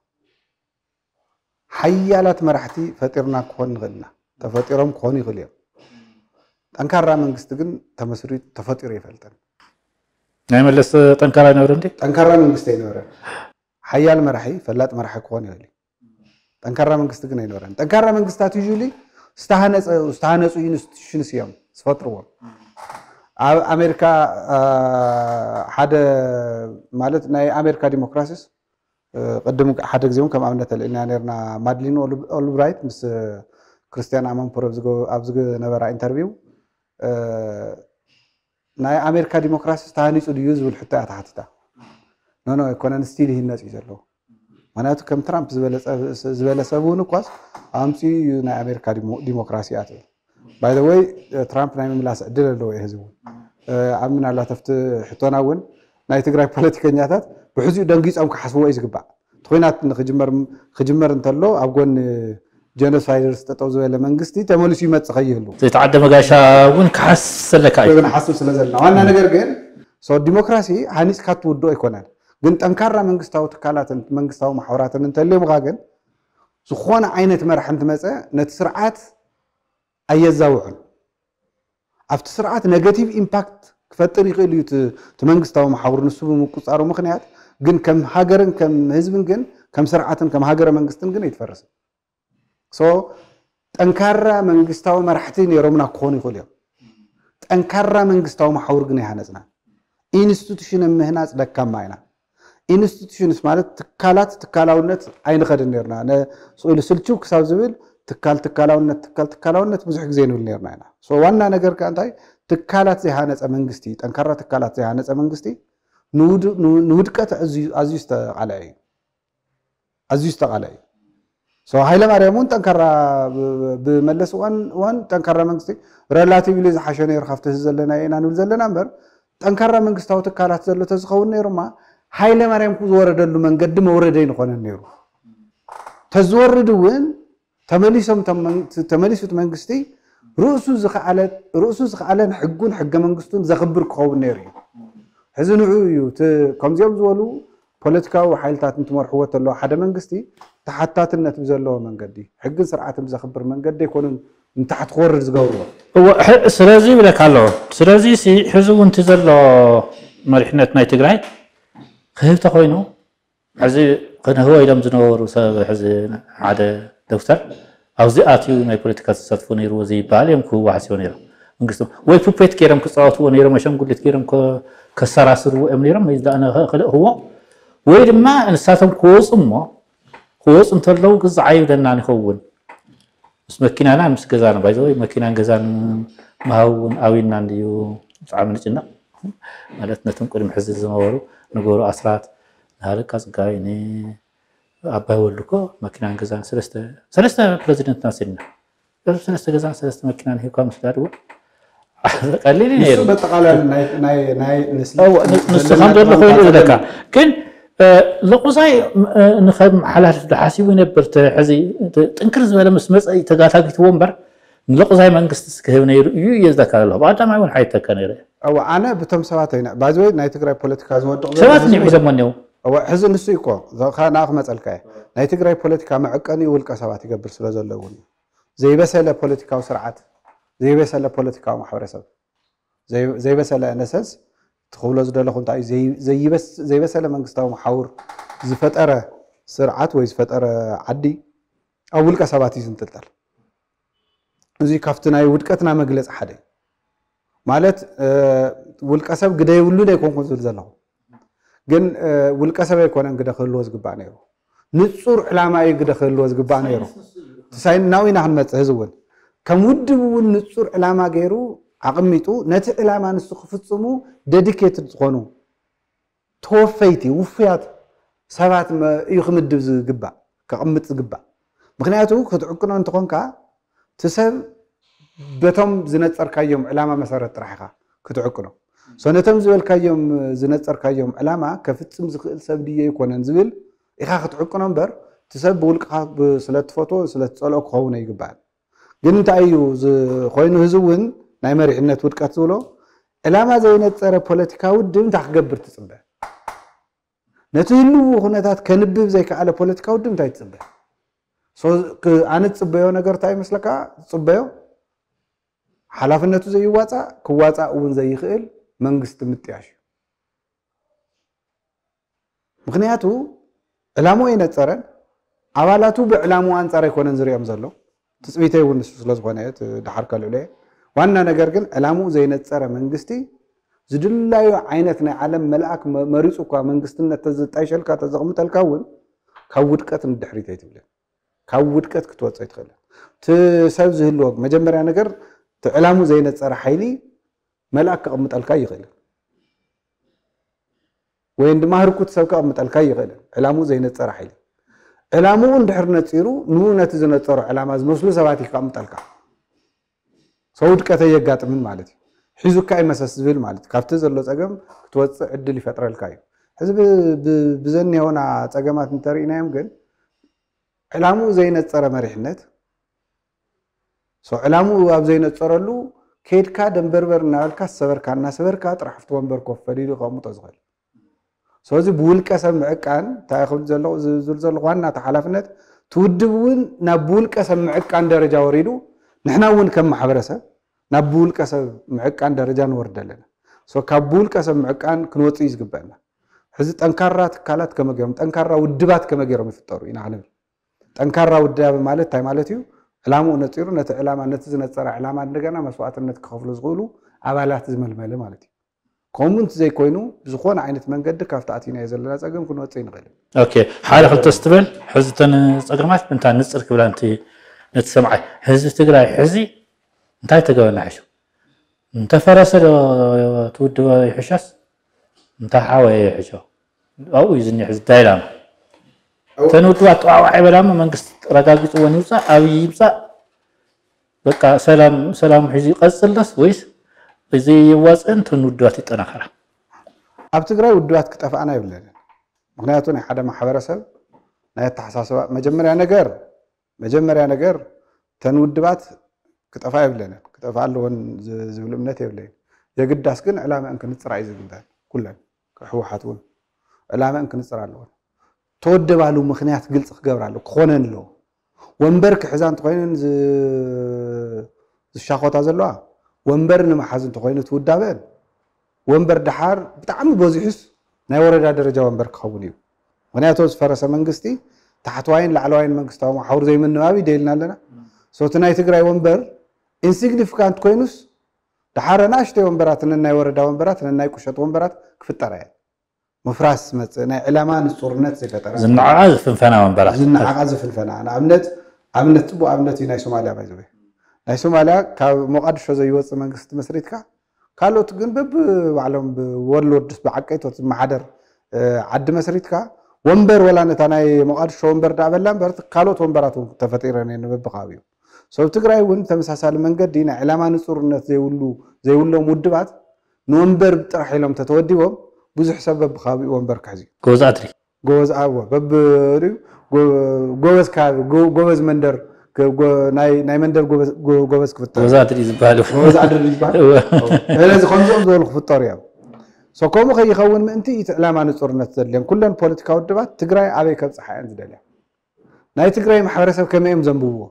B: حيالات مرحتي فطرنا كون غلنا تفطيرهم كون يغليو ጠንካራ መንግስት ግን ተመስሪ ተፈጥሮ ይፈልጣል
A: ናይመለስ ጠንካራ ነው እንዴ
B: ጠንካራ መንግስት አይኖርም ሐያል መራሒ ፈላጥ መራሒ ከሆነ ይል ጠንካራ መንግስት ግን አይኖርም ጠንካራ መንግስታት ዩጁሊ ስታነጽ ስታነጹ ኢንስቲትዩሽንስ ያም ስፈጥሩ አሜሪካ ሓደ ማለት ናይ አሜሪካ ዲሞክራሲስ قدم ሓደ ግዚኦም ከም አብነት ለና ነርና ማድሊን ኦልብራይት ምስ ክርስቲያን አማንፖር አብዝገ ነበራ ኢንተርቪው ናይ አሜሪካ ዲሞክራሲ ስታኒጹ ዲዩ ዝብል ሕቶ አታሕታ ኖ ኖ ኢኮኖሚ ስቲል ይነጽ ይዘሎ ማናቱ ከም ትራምፕ ዝበለጸ ዝበለሰቡን ኳስ አምጪ ናይ አሜሪካ ዲሞክራሲ አት ባይ ዘ ዌይ ትራምፕ ናይ መምላስ ዕድል አለው ይህዝቡ አምና አላ ተፍት ሕቶናውን ናይ ትግራይ ፖለቲከኛታት ብሕዚ ደንጊጾም ክሓስቡ ወይ ዝግባ ትኾይናት ንኽጅመር ክጅመር እንተሎ ኣብ ጎን ጀኖሳይደርስ ተጠው ዝበለ መንግስቲ ተመልሱ ይመጽ ኸይሉ
A: ዘይተዓደ መጋሻ ውን ክሓስሰለካ
B: ግን ሓስብ ስለዘልና ዋና ነገር ግን ሶ ዲሞክራሲ ሃኒስ ካትውዶ ይኮናል ግን ጠንካራ መንግስታዊ ተካላትን መንግስታዊ ማሕበራትን እንተለይ ሙጋገን ዝኾነ ዓይነት መርሕን ትመጸ ነቲ ስርዓት አየዛውዑን ኣብቲ ስርዓት ኔጌቲቭ ኢምፓክት ክፈጥር ይኽእል እዩ እቲ መንግስታዊ ማሕበር ንሱ ብምቁጻሩ ምኽንያት ግን ከም ሃገርን ከም ህዝብን ግን ከም ስርዓትን ከም ሃገረ መንግስትን ግን ይትፈርስ ሶ ጠንካራ መንግስታዊ መራሕቲ ነሮምና ክኾኑ ይኽእሉ እዮም ጠንካራ መንግስታዊ ማሕበር ግን ይሃነጽና ኢንስቲትዩሽን ምህናጽ ደካማ ኢና ኢንስቲትዩሽንስ ማለት ትካላት ትካላውነት አይንኸድን ነርና ነስኡል ስልቹ ክሳብ ዝብል ትካል ትካላውነት ትካል ትካላውነት ብዙሕ ግዜ ንብል ነርና ኢና ሶ ዋና ነገር ካንታይ ትካላት ዘይሃነጸ መንግስቲ ጠንካራ ትካላት ዘይሃነጸ መንግስቲ ንውድቀት አዝዩ ዝተቃለየ እዩ አዝዩ ዝተቃለየ እዩ ሶ ሃይለ ማርያምን ጠንካራ ብመለስ ዋን ዋን ጠንካራ መንግስቲ ሪላቲቭሊ ዝሓሸ ነይሩ ካብቲ ዘለና ኢና ንብል ዘለና እምበር ጠንካራ መንግስታዊ ትካላት ዘሎ ተዝኸውን ነይሩማ ሃይለ ማርያም ኩ ዝወረደሉ መንገዲ መውረደ ይንኾነ ነይሩ ተዝወርድ እውን ተመሊሶም ተመሊሱት መንግስቲ ርእሱ ዝኸአለ ርእሱ ዝኸአለን ሕጉን ሕገ መንግስቱን ዘኽብር ክኸውን ነይሩ እዩ ሕዚ ንዑ እዩ ከምዚኦም ዝበሉ ፖለቲካዊ ሓይልታት እንትመርሕዎ ተለዎ ሓደ መንግስቲ ተሓታትነት ብዘለዎ መንገዲ ሕግን ስርዓትን ብዘኽብር መንገዲ ይኮኑን እንታሕት ክወርድ ዝገብርዎ
A: ስለዚ ብለካ ኣሎ ስለዚ ሕዚ እውን እቲ ዘሎ መሪሕነት ናይ ትግራይ ክህብ ተኮይኑ ሕዚ ክንህቦ ኢሎም ዝነበሩ ሰብ ሕዚ ሓደ ዶክተር ኣብዚ ኣትዩ ናይ ፖለቲካ ተሳትፎ ነይርዎ ዘይበሃል እዮም ክህቦ ሓሲቦ ነይሮም መንግስቲ ወይ ፑፔት ገይሮም ክፃወትዎ ነይሮም ኣሸንጉሊት ገይሮም ከሰራስርዎ እዮም ነይሮም ወይ ዝደኣነ ክልእኽዎ ወይ ድማ እንስሳቶም ክወፁ እሞ ክወፁ እንተለዉ ክዝዓዩ ደና ንኸውን ምስ መኪናና ምስ ገዛና ባይዘ ወይ መኪናን ገዛን መሃውን ኣዊና እንድዩ ብጣዕሚ ንጭነቕ ማለት ነቶም ቅድሚ ሕዚ ዝነበሩ ንገሩ ኣስራት ንሃለቃ ፅጋይ ኣባይ ወልኮ መኪናን ገዛን ሰለስተ ሰለስተ ፕሬዚደንት ናሰድና ሰለስተ ገዛን ሰለስተ መኪናን ሂብካ ምስዳድዎ ቀሊል ነይሩ
B: በጠቃላላ ናይ ናይ
A: ንስ ንስ ከም ዘሎ ኮይኑ ዝለካ ግን لقصاي نخم حالات حاسيب ينبر حزي تنكر زبالة مس مس تقاطع تونبر لقصاي ما نقص كهون يو يزدك الله بعد ما يكون حياتك كان يرى
B: أو أنا بتم سواتين بعدين نايتقرأ بوليتيكا زود
A: سواتني بزمانه
B: أو حزن السيكو ذا خان آخر مسألة كاي نايتقرأ بوليتيكا معك أني والك سواتي قبل سلوز اللون زي بس على بوليتيكا وسرعات زي بس على بوليتيكا ومحورسة زي زي بس على نساس تخولز دله خنت زي زي بس زي بس لما نقصتهم محاور زفترة سرعات ويزفترة عدي أول كسباتي زنتلتل زي كفتنا يودكتنا مجلس حدا مالت أه والكسب قد يقولون يكون كنزل زله جن أه والكسب يكون عن قد خلوز جبانيرو نتصور علامة قد خلوز جبانيرو تساين ناوي نحن متهزون كمود ونتصور علامة غيرو عقميتو نت علامة نستخفصمو ديديكيتد تكونوا توفيتي وفيات سبات ما يخمد زغبا كقمت زغبا مخنياتو كتعقنا انت كونكا تسب بتم زنصركايوم علامة مسارت راحه كتعقنا سنتم زبلكايوم زنصركايوم علامة كفصم زخيل سب دي يكونن زبل اخا كتعقنا امبر تسب بولقا سلت فوتو سلت صلو كونه يغبا ግን ታዩ ኮይኑ ህዝውን ናይ መሪሕነት ውድቀት ዝብሎ ዕላማ ዘይነፀረ ፖለቲካዊ ድም ታክገብር ትጽበ ነቲ ህሉ ኩነታት ከንብብ ዘይከኣለ ፖለቲካዊ ድም ታይ ትጽበ سو أنا تصبيو نجار تاي مثلك تصبيو حلافنته زي واتا كواتا أون زي خيل منجست متياش مغنياتو علامو أين تصرن عوالاتو بعلامو أن صار يكون نزري أمزلو تسبيته ونس سلاز غنيت دحر كالولي وانا نجار جن علامو زي نتصر منجستي زدلايو عينتنا عالم ملاك مريض وكا منجستنا تزت أيشل كاتزغمت الكون كود كات الدحريت يتبلن كود كات كتوت يتخلى تساوي زي اللوج مجمر أنا جر علامو زي نتصر حيلي ملاك قمت الكاي يغلى وين ما هركوت سوكا قمت الكاي يغلى علامو زي نتصر حيلي علامو ندحرنا تصيرو نو نتزنا تصر علامة مسلو سباتي قمت الكا صوت كات يجات من مالتي حيزو كاي مساس زبل مالتي كافت زلو صقم كتوص عدل يفطر الكاي حزب بزني هنا صقمات نترينا يم كن علامو زي نتصر مريحنت سو علامو اب زي نتصرلو كيدكا دنبربر نالكا سبركا نا سبركا طرحفت ونبر كوف فديدو قامو تزغل سوزي بولكا سمعكان تاخذ زلو زلزل وانا تحالفنت تودبون نابولكا سمعكان درجه وريدو نحنا ون كم محبرسه نابولكا سمعكان درجه نوردلنا سو كابولكا سمعكان كنوطي يزغبنا حزي طنكارات كالات كمغيرم طنكارا ودبات كمغيرم يفطروا ينا علم طنكارا وداب ማለት ታይ ማለት እዩ علامو نصيرو نت علامه نت زنصر علامه እንደገና መስዋዕትነት ከፍሉ ዝغلو አባላት ዝመልመለ ማለት እዩ ኮሙንት ዘይ ኮይኑ ዝኾነ አይነት መንገድ ካፍታአቲና የዘለና ጸገም ክንወጽ ይንገል
A: ኦኬ ሓለ ክልተ ስትብል ሕዝተን ጸገማት እንታ ንጽር ክብላንቲ ነትሰምዓይ ሕዝብ ትግራይ ሕዚ እንታይ ተገበና ሕሹ እንተ ፈረሰ ትውድበ ይሕሻስ እንታ ሓወየ ይሕሾ አው ይዝኒ ሕዝብ ዳይላማ ተንውድዋ ጠዋዋዕ በላማ መንግስት ረጋግጹ ወንውጻ አብይ ይብጻ በቃ ሰላም ሰላም ሕዚ ቀጽልስ ወይስ እዚ ይዋጽን ተንውድዋት ይጠናኸራ
B: ኣብ ትግራይ ውድባት ክጠፋአና ይብለን ምክንያቱ ናይ ሓደ ማሕበረሰብ ናይ ተሐሳሰባ መጀመሪያ ነገር መጀመሪያ ነገር ተንውድባት ክጠፋ ይብለን ክጠፋ ኣለዎን ዝብል እምነት ይብለን የግዳስ ግን ዕላማ እንክንጽራይ ዝግባል ኩለን ከሕወሓቱን ዕላማ እንክንጽራ ኣለዎን ተወደባሉ ምክንያት ግልጽ ክገብራሉ ክኾነን ኣሎ ወንበር ክሕዛን ተኮይነን ዝሻኾታ ዘለዋ ወንበር ንመሓዝ እንተኮይኑ ትውዳበን ወንበር ድሓር ብጣዕሚ በዚሕስ ናይ ወረዳ ደረጃ ወንበር ክኸውን እዩ ምክንያቱ ዝፈረሰ መንግስቲ ታሕተዋይን ላዕለዋይን መንግስታዊ ማሕበር ዘይምንባብ ይደልና ኣለና ሶቲ ናይ ትግራይ ወንበር ኢንሲግኒፊካንት ኮይኑስ ድሓር ናሽተ ወንበራት ናይ ወረዳ ወንበራት ናይ ቁሸት ወንበራት ክፍጠራ እየን مفراس مت أنا علامة الصورنات زي كتر.
A: زنعاز فنفنا من برا.
B: زنعاز فنفنا أنا عملت عملت تبو عملت هنا سوماليا ما يزوي. هنا سوماليا كمقدس شو زي وصل من قصة مسريت كا. قالوا تجن بب وعلم بورلود بعكيت وتسمع حدر عد مسريت كا. ومبر ولا نتاناي مقدس شو ومبر دعبلان برت قالوا ومبراتهم تفتيرين إنه ببقاويو. سو تقرأي وين تمسحسال من قد هنا علامة الصورنات زي ولو زي ولو مدبات نومبر بترحيلهم تتوديهم. بزح سبب خابي وانبرك حزي
A: جوز أدري
B: جوز أول بب جوز كاب جوز مندر ناي ناي مندر جوز جوز كفتار
A: جوز أدري زبالو
B: جوز أدري زبالو هذا خمسة دول خفتار يا سو كم خي يخون من أنتي لا ما نصور نتسلم كلن بوليتيكا ودبات تجري على كذا صح عند دليل ناي تجري محرسة كم يوم زنبوه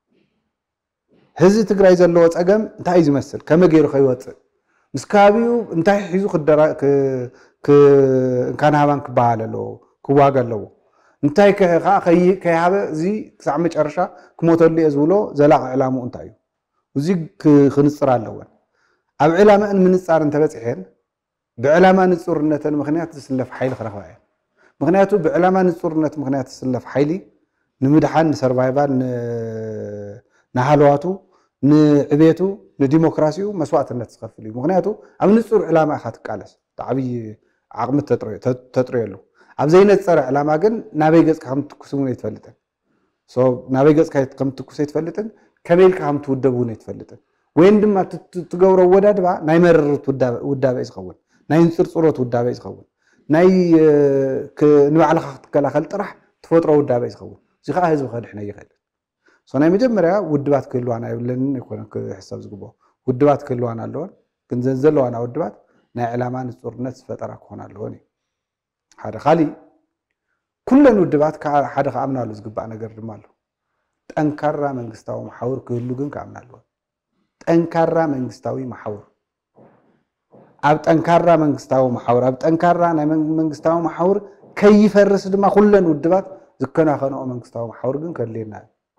B: هذي تجري زلوات أجمع تعيز يمثل كم غير خيوات مسكابيو انتي حيزو خدرا ك ك كان هابان كباله لو كواغا لو انتي كخا خي كيابه زي ساع مጨረሻ كموتلي ازولو زلاق علامو انتايو وزي خنصر አለወን ኣብ علامه ان منصار انت بصحين بعلامه نصورنتن مخنيات تسلف حيل خرخوا مخنياتو بعلامه نصورنت مخنيات تسلف حيلي نمدحان سرفايفال نحالواتو نعبيتو نديمقراسيو مسواتነት تخفل مغنياتو اب نصور علامه خات قالس تعبي عقم تطري تطريلو اب زي نصر علامه ግን ናበይ ገጽ ከም ትኩስሙ ነው ይተፈልጠን ሶ ናበይ ገጽ ከም ትኩስ ይተፈልጠን ከመይል ከም ትውደቡ ነው ይተፈልጠን ወይን ድማ ትገብሮ ወዳድባ ናይ መረርት ውዳበ ይስኸውን ናይ ንጽርጽሮት ውዳበ ይስኸውን ናይ ንባዕልኻ ክትከላኸል ጥራሕ ተፈጥሮ ውዳበ ይስኸውን እዚ ከዓ ህዝብ ከድሕነ ይኽእል سونا مجمرة ودبات كلوانا يبلن يكون كحساب زقبه ودبات كلوانا اللون كنزل وانا ودبات نا علمان الصورنات فترة كهنا اللوني هذا خالي كلن ودبات كهذا خامنا لزقبة أنا قرر ماله ጠንካራ መንግስታዊ መሓውር ክህሉ ግን ካምና ኣለዎ ጠንካራ መንግስታዊ መሓውር ኣብ ጠንካራ መንግስታዊ መሓውር ኣብ ጠንካራ ናይ መንግስታዊ መሓውር ከይፈርስ ድማ ኩለን ውድባት ዝከናኸነኦ መንግስታዊ መሓውር ግን ከድልየና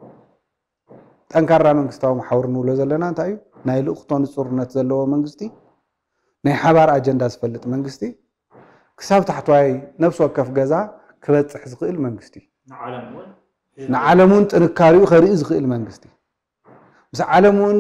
B: ጠንካራ መንግስታዊ መሓውር ንብሎ ዘለና እንታይ እዩ ናይ ልኡኽቶ ንጹርነት ዘለዎ መንግስቲ ናይ ሓባር ኣጀንዳ ዝፈልጥ መንግስቲ ክሳብ ታሕተዋይ ነፍሲ ወከፍ ገዛ ክበፅሕ ዝኽእል መንግስቲ ንዓለሙን ጥንካሬኡ ከርኢ ዝኽእል መንግስቲ ምስ ዓለሙን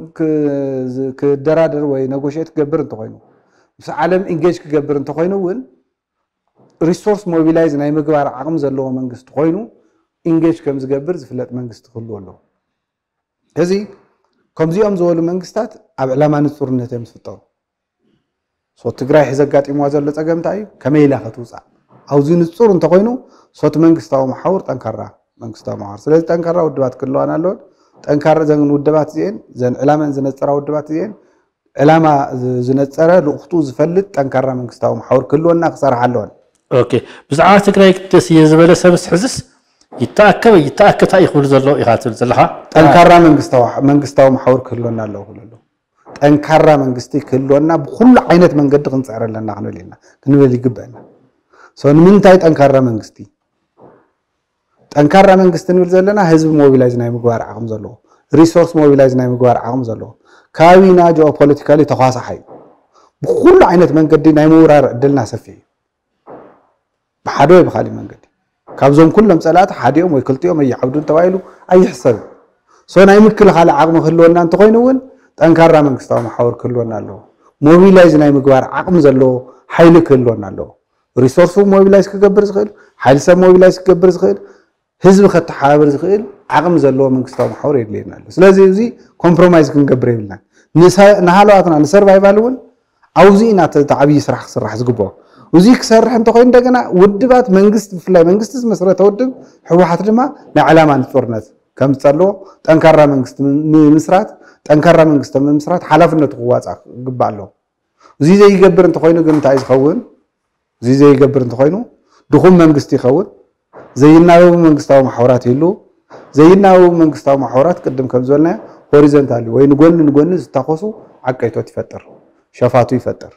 B: ክደራደር ወይ ነጎሽት ክገብር እንተኮይኑ ምስ ዓለም ኢንጌጅ ክገብር እንተኮይኑ እውን ሪሶርስ ሞቢላይዝ ናይ ምግባር ዓቕሚ ዘለዎ መንግስቲ ኮይኑ ኢንጌጅ ከም ዝገብር ዝፍለጥ መንግስቲ ክህልዎ ኣለዎ እዚ ከምዚኦም ዝበሉ መንግስታት ኣብ ዕላማ ንጹርነት እዮም ዝፍጠሩ ሶ ትግራይ ሕዘጋጢምዋ ዘሎ ፀገም እንታይ እዩ ከመይ ኢላ ክትውፃእ ኣብዚ ንጹር እንተኮይኑ ሶት መንግስታዊ መሓውር ጠንካራ መንግስታዊ መሓውር ስለዚ ጠንካራ ውድባት ክህልዋን ኣለዎን ጠንካራ ዘን ውድባት እዚአን ዘን ዕላማን ዝነፀራ ውድባት እዚአን ዕላማ ዝነፀረ ልኡኽቱ ዝፈልጥ ጠንካራ መንግስታዊ መሓውር ክህልወና ክሰርሓ ኣለዎን
A: ኦኬ ብዛዕባ ትግራይ ክደስ እየ ዝበለ ሰብስ ሕዝስ ይተኣከብ ይተኣከታ ይኽብል ዘሎ ኢኻ ትብል ዘለኻ
B: ጠንካራ መንግስታዊ መንግስታዊ መሓውር ክህልወና ኣለዎ ክህልሎ ጠንካራ መንግስቲ ክህልወና ብኩሉ ዓይነት መንገዲ ክንፅዕር ኣለና ክንብል ኢና ክንብል ይግበአና ሶ ንምንታይ ጠንካራ መንግስቲ ጠንካራ መንግስቲ ንብል ዘለና ህዝቢ ሞቢላይዝ ናይ ምግባር ዓቕሚ ዘለዎ ሪሶርስ ሞቢላይዝ ናይ ምግባር ዓቕሚ ዘለዎ ከባቢና ጂኦፖለቲካሊ ተኳሳሓ እዩ ብኩሉ ዓይነት መንገዲ ናይ ምውራር ዕድልና ሰፊሕ እዩ ብሓደ ወይ ብካሊእ መንገዲ ካብዞም ኩሎም ፀላእቲ ሓዲኦም ወይ ክልቲኦም ኣይዓብዱን ተባሂሉ ኣይሕሰብን ሶ ናይ ምክልኻል ዓቕሚ ክህልወና እንተኮይኑ እውን ጠንካራ መንግስታዊ መሓውር ክህልወና ኣለዎ ሞቢላይዝ ናይ ምግባር ዓቕሚ ዘለዎ ሓይሊ ክህልወና ኣለዎ ሪሶርሱ ሞቢላይዝ ክገብር ዝኽእል ሓይሊ ሰብ ሞቢላይዝ ክገብር ዝኽእል ህዝቢ ከተሓባብር ዝኽእል ዓቕሚ ዘለዎ መንግስታዊ መሓውር የድልየና ኣሎ ስለዚ እዚ ኮምፕሮማይዝ ክንገብር የብልና ንሃለዋትና ንሰርቫይቫል እውን ኣብዚ ኢና ዓብዪ ስራሕ ክስራሕ ዝግብኦ እዚ ክሰርሕ እንተኮይኑ እንደገና ውድባት መንግስቲ ብፍላይ መንግስቲ ዝመስረተ ውድብ ሕወሓት ድማ ናይ ዕላማ ንጹርነት ከም ዝፀልዎ ጠንካራ መንግስቲ ንምስራት ጠንካራ መንግስቲ ንምስራት ሓላፍነቱ ክዋፃእ ግባእ ኣለዎ እዚ ዘይገብር እንተኮይኑ ግን እንታይ ዝኸውን እዚ ዘይገብር እንተኮይኑ ድኹም መንግስቲ ይኸውን ዘይናበቡ መንግስታዊ ማሕበራት ይሉ ዘይናበቡ መንግስታዊ ማሕበራት ቅድም ከም ዝበልና ሆሪዞንታሊ ወይ ንጎኒ ንጎኒ ዝታኮሱ ዓቀይቶት ይፈጥር ሸፋቱ ይፈጥር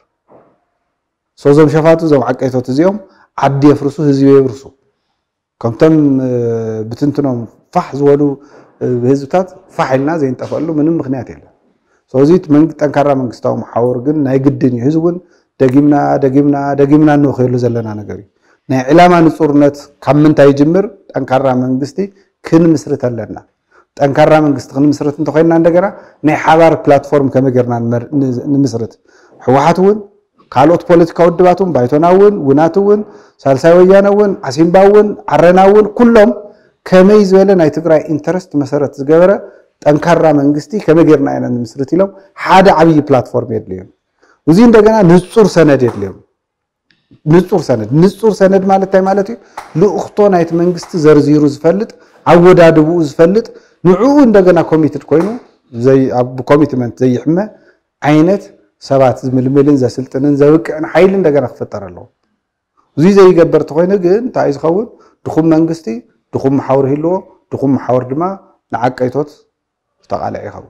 B: ሶዞም ሸፋቱ ዞም ዓቀይቶት እዚኦም ዓዲ የፍርሱ ህዝቢ የብርሱ ከምቶም ብትንትኖም ፋሕ ዝበሉ ህዝብታት ፋሕ ኢልና ዘይንጠፈሉ ምንም ምክንያት የለን ሶዚ ጠንካራ መንግስታዊ ማሕበር ግን ናይ ግድን ህዝቡን ደጊምና ደጊምና ደጊምና ንወኽየሉ ዘለና ነገር እዩ ናይ ዕላማ ንጹርነት ካብ ምንታይ ይጅምር ጠንካራ መንግስቲ ክንምስርት ኣለና ጠንካራ መንግስቲ ክንምስርት እንተኮይና እንደገና ናይ ሓባር ፕላትፎርም ከመገርና ንምስርት ሕወሓት እውን ካልኦት ፖለቲካዊ ውድባቱን ባይቶናውን ውናቱውን ሳልሳይ ወያነውን ዓሲምባውን ዓረናውን ኩሎም ከመይ ዝበለ ናይ ትግራይ ኢንተረስት መሰረት ዝገበረ ጠንካራ መንግስቲ ከመገርና ኢና ንምስርት ኢሎም ሓደ ዓብይ ፕላትፎርም የድልዮም እዚ እንደገና ንጹር ሰነድ የድልዮም ንጹር ሰነድ ንጹር ሰነድ ማለት እንታይ ማለት እዩ ልኡኽቶ ናይቲ መንግስቲ ዘርዚሩ ዝፈልጥ ኣወዳድቡ ዝፈልጥ ንዕኡ እንደገና ኮሚትድ ኮይኑ ዘይ ኣብ ኮሚትመንት ዘይሕመ ዓይነት ሰባት ዝምልምልን ዘስልጥንን ዘውቅዕን ሓይሊ እንደገና ክፈጠር ኣለዎ እዚ ዘይገበር ተኮይኑ ግን እንታይ ዝኸውን ድኹም መንግስቲ ድኹም ማሕበር ህልዎ ድኹም ማሕበር ድማ ንዓቀይቶት ዝተቃልዐ ይኸውን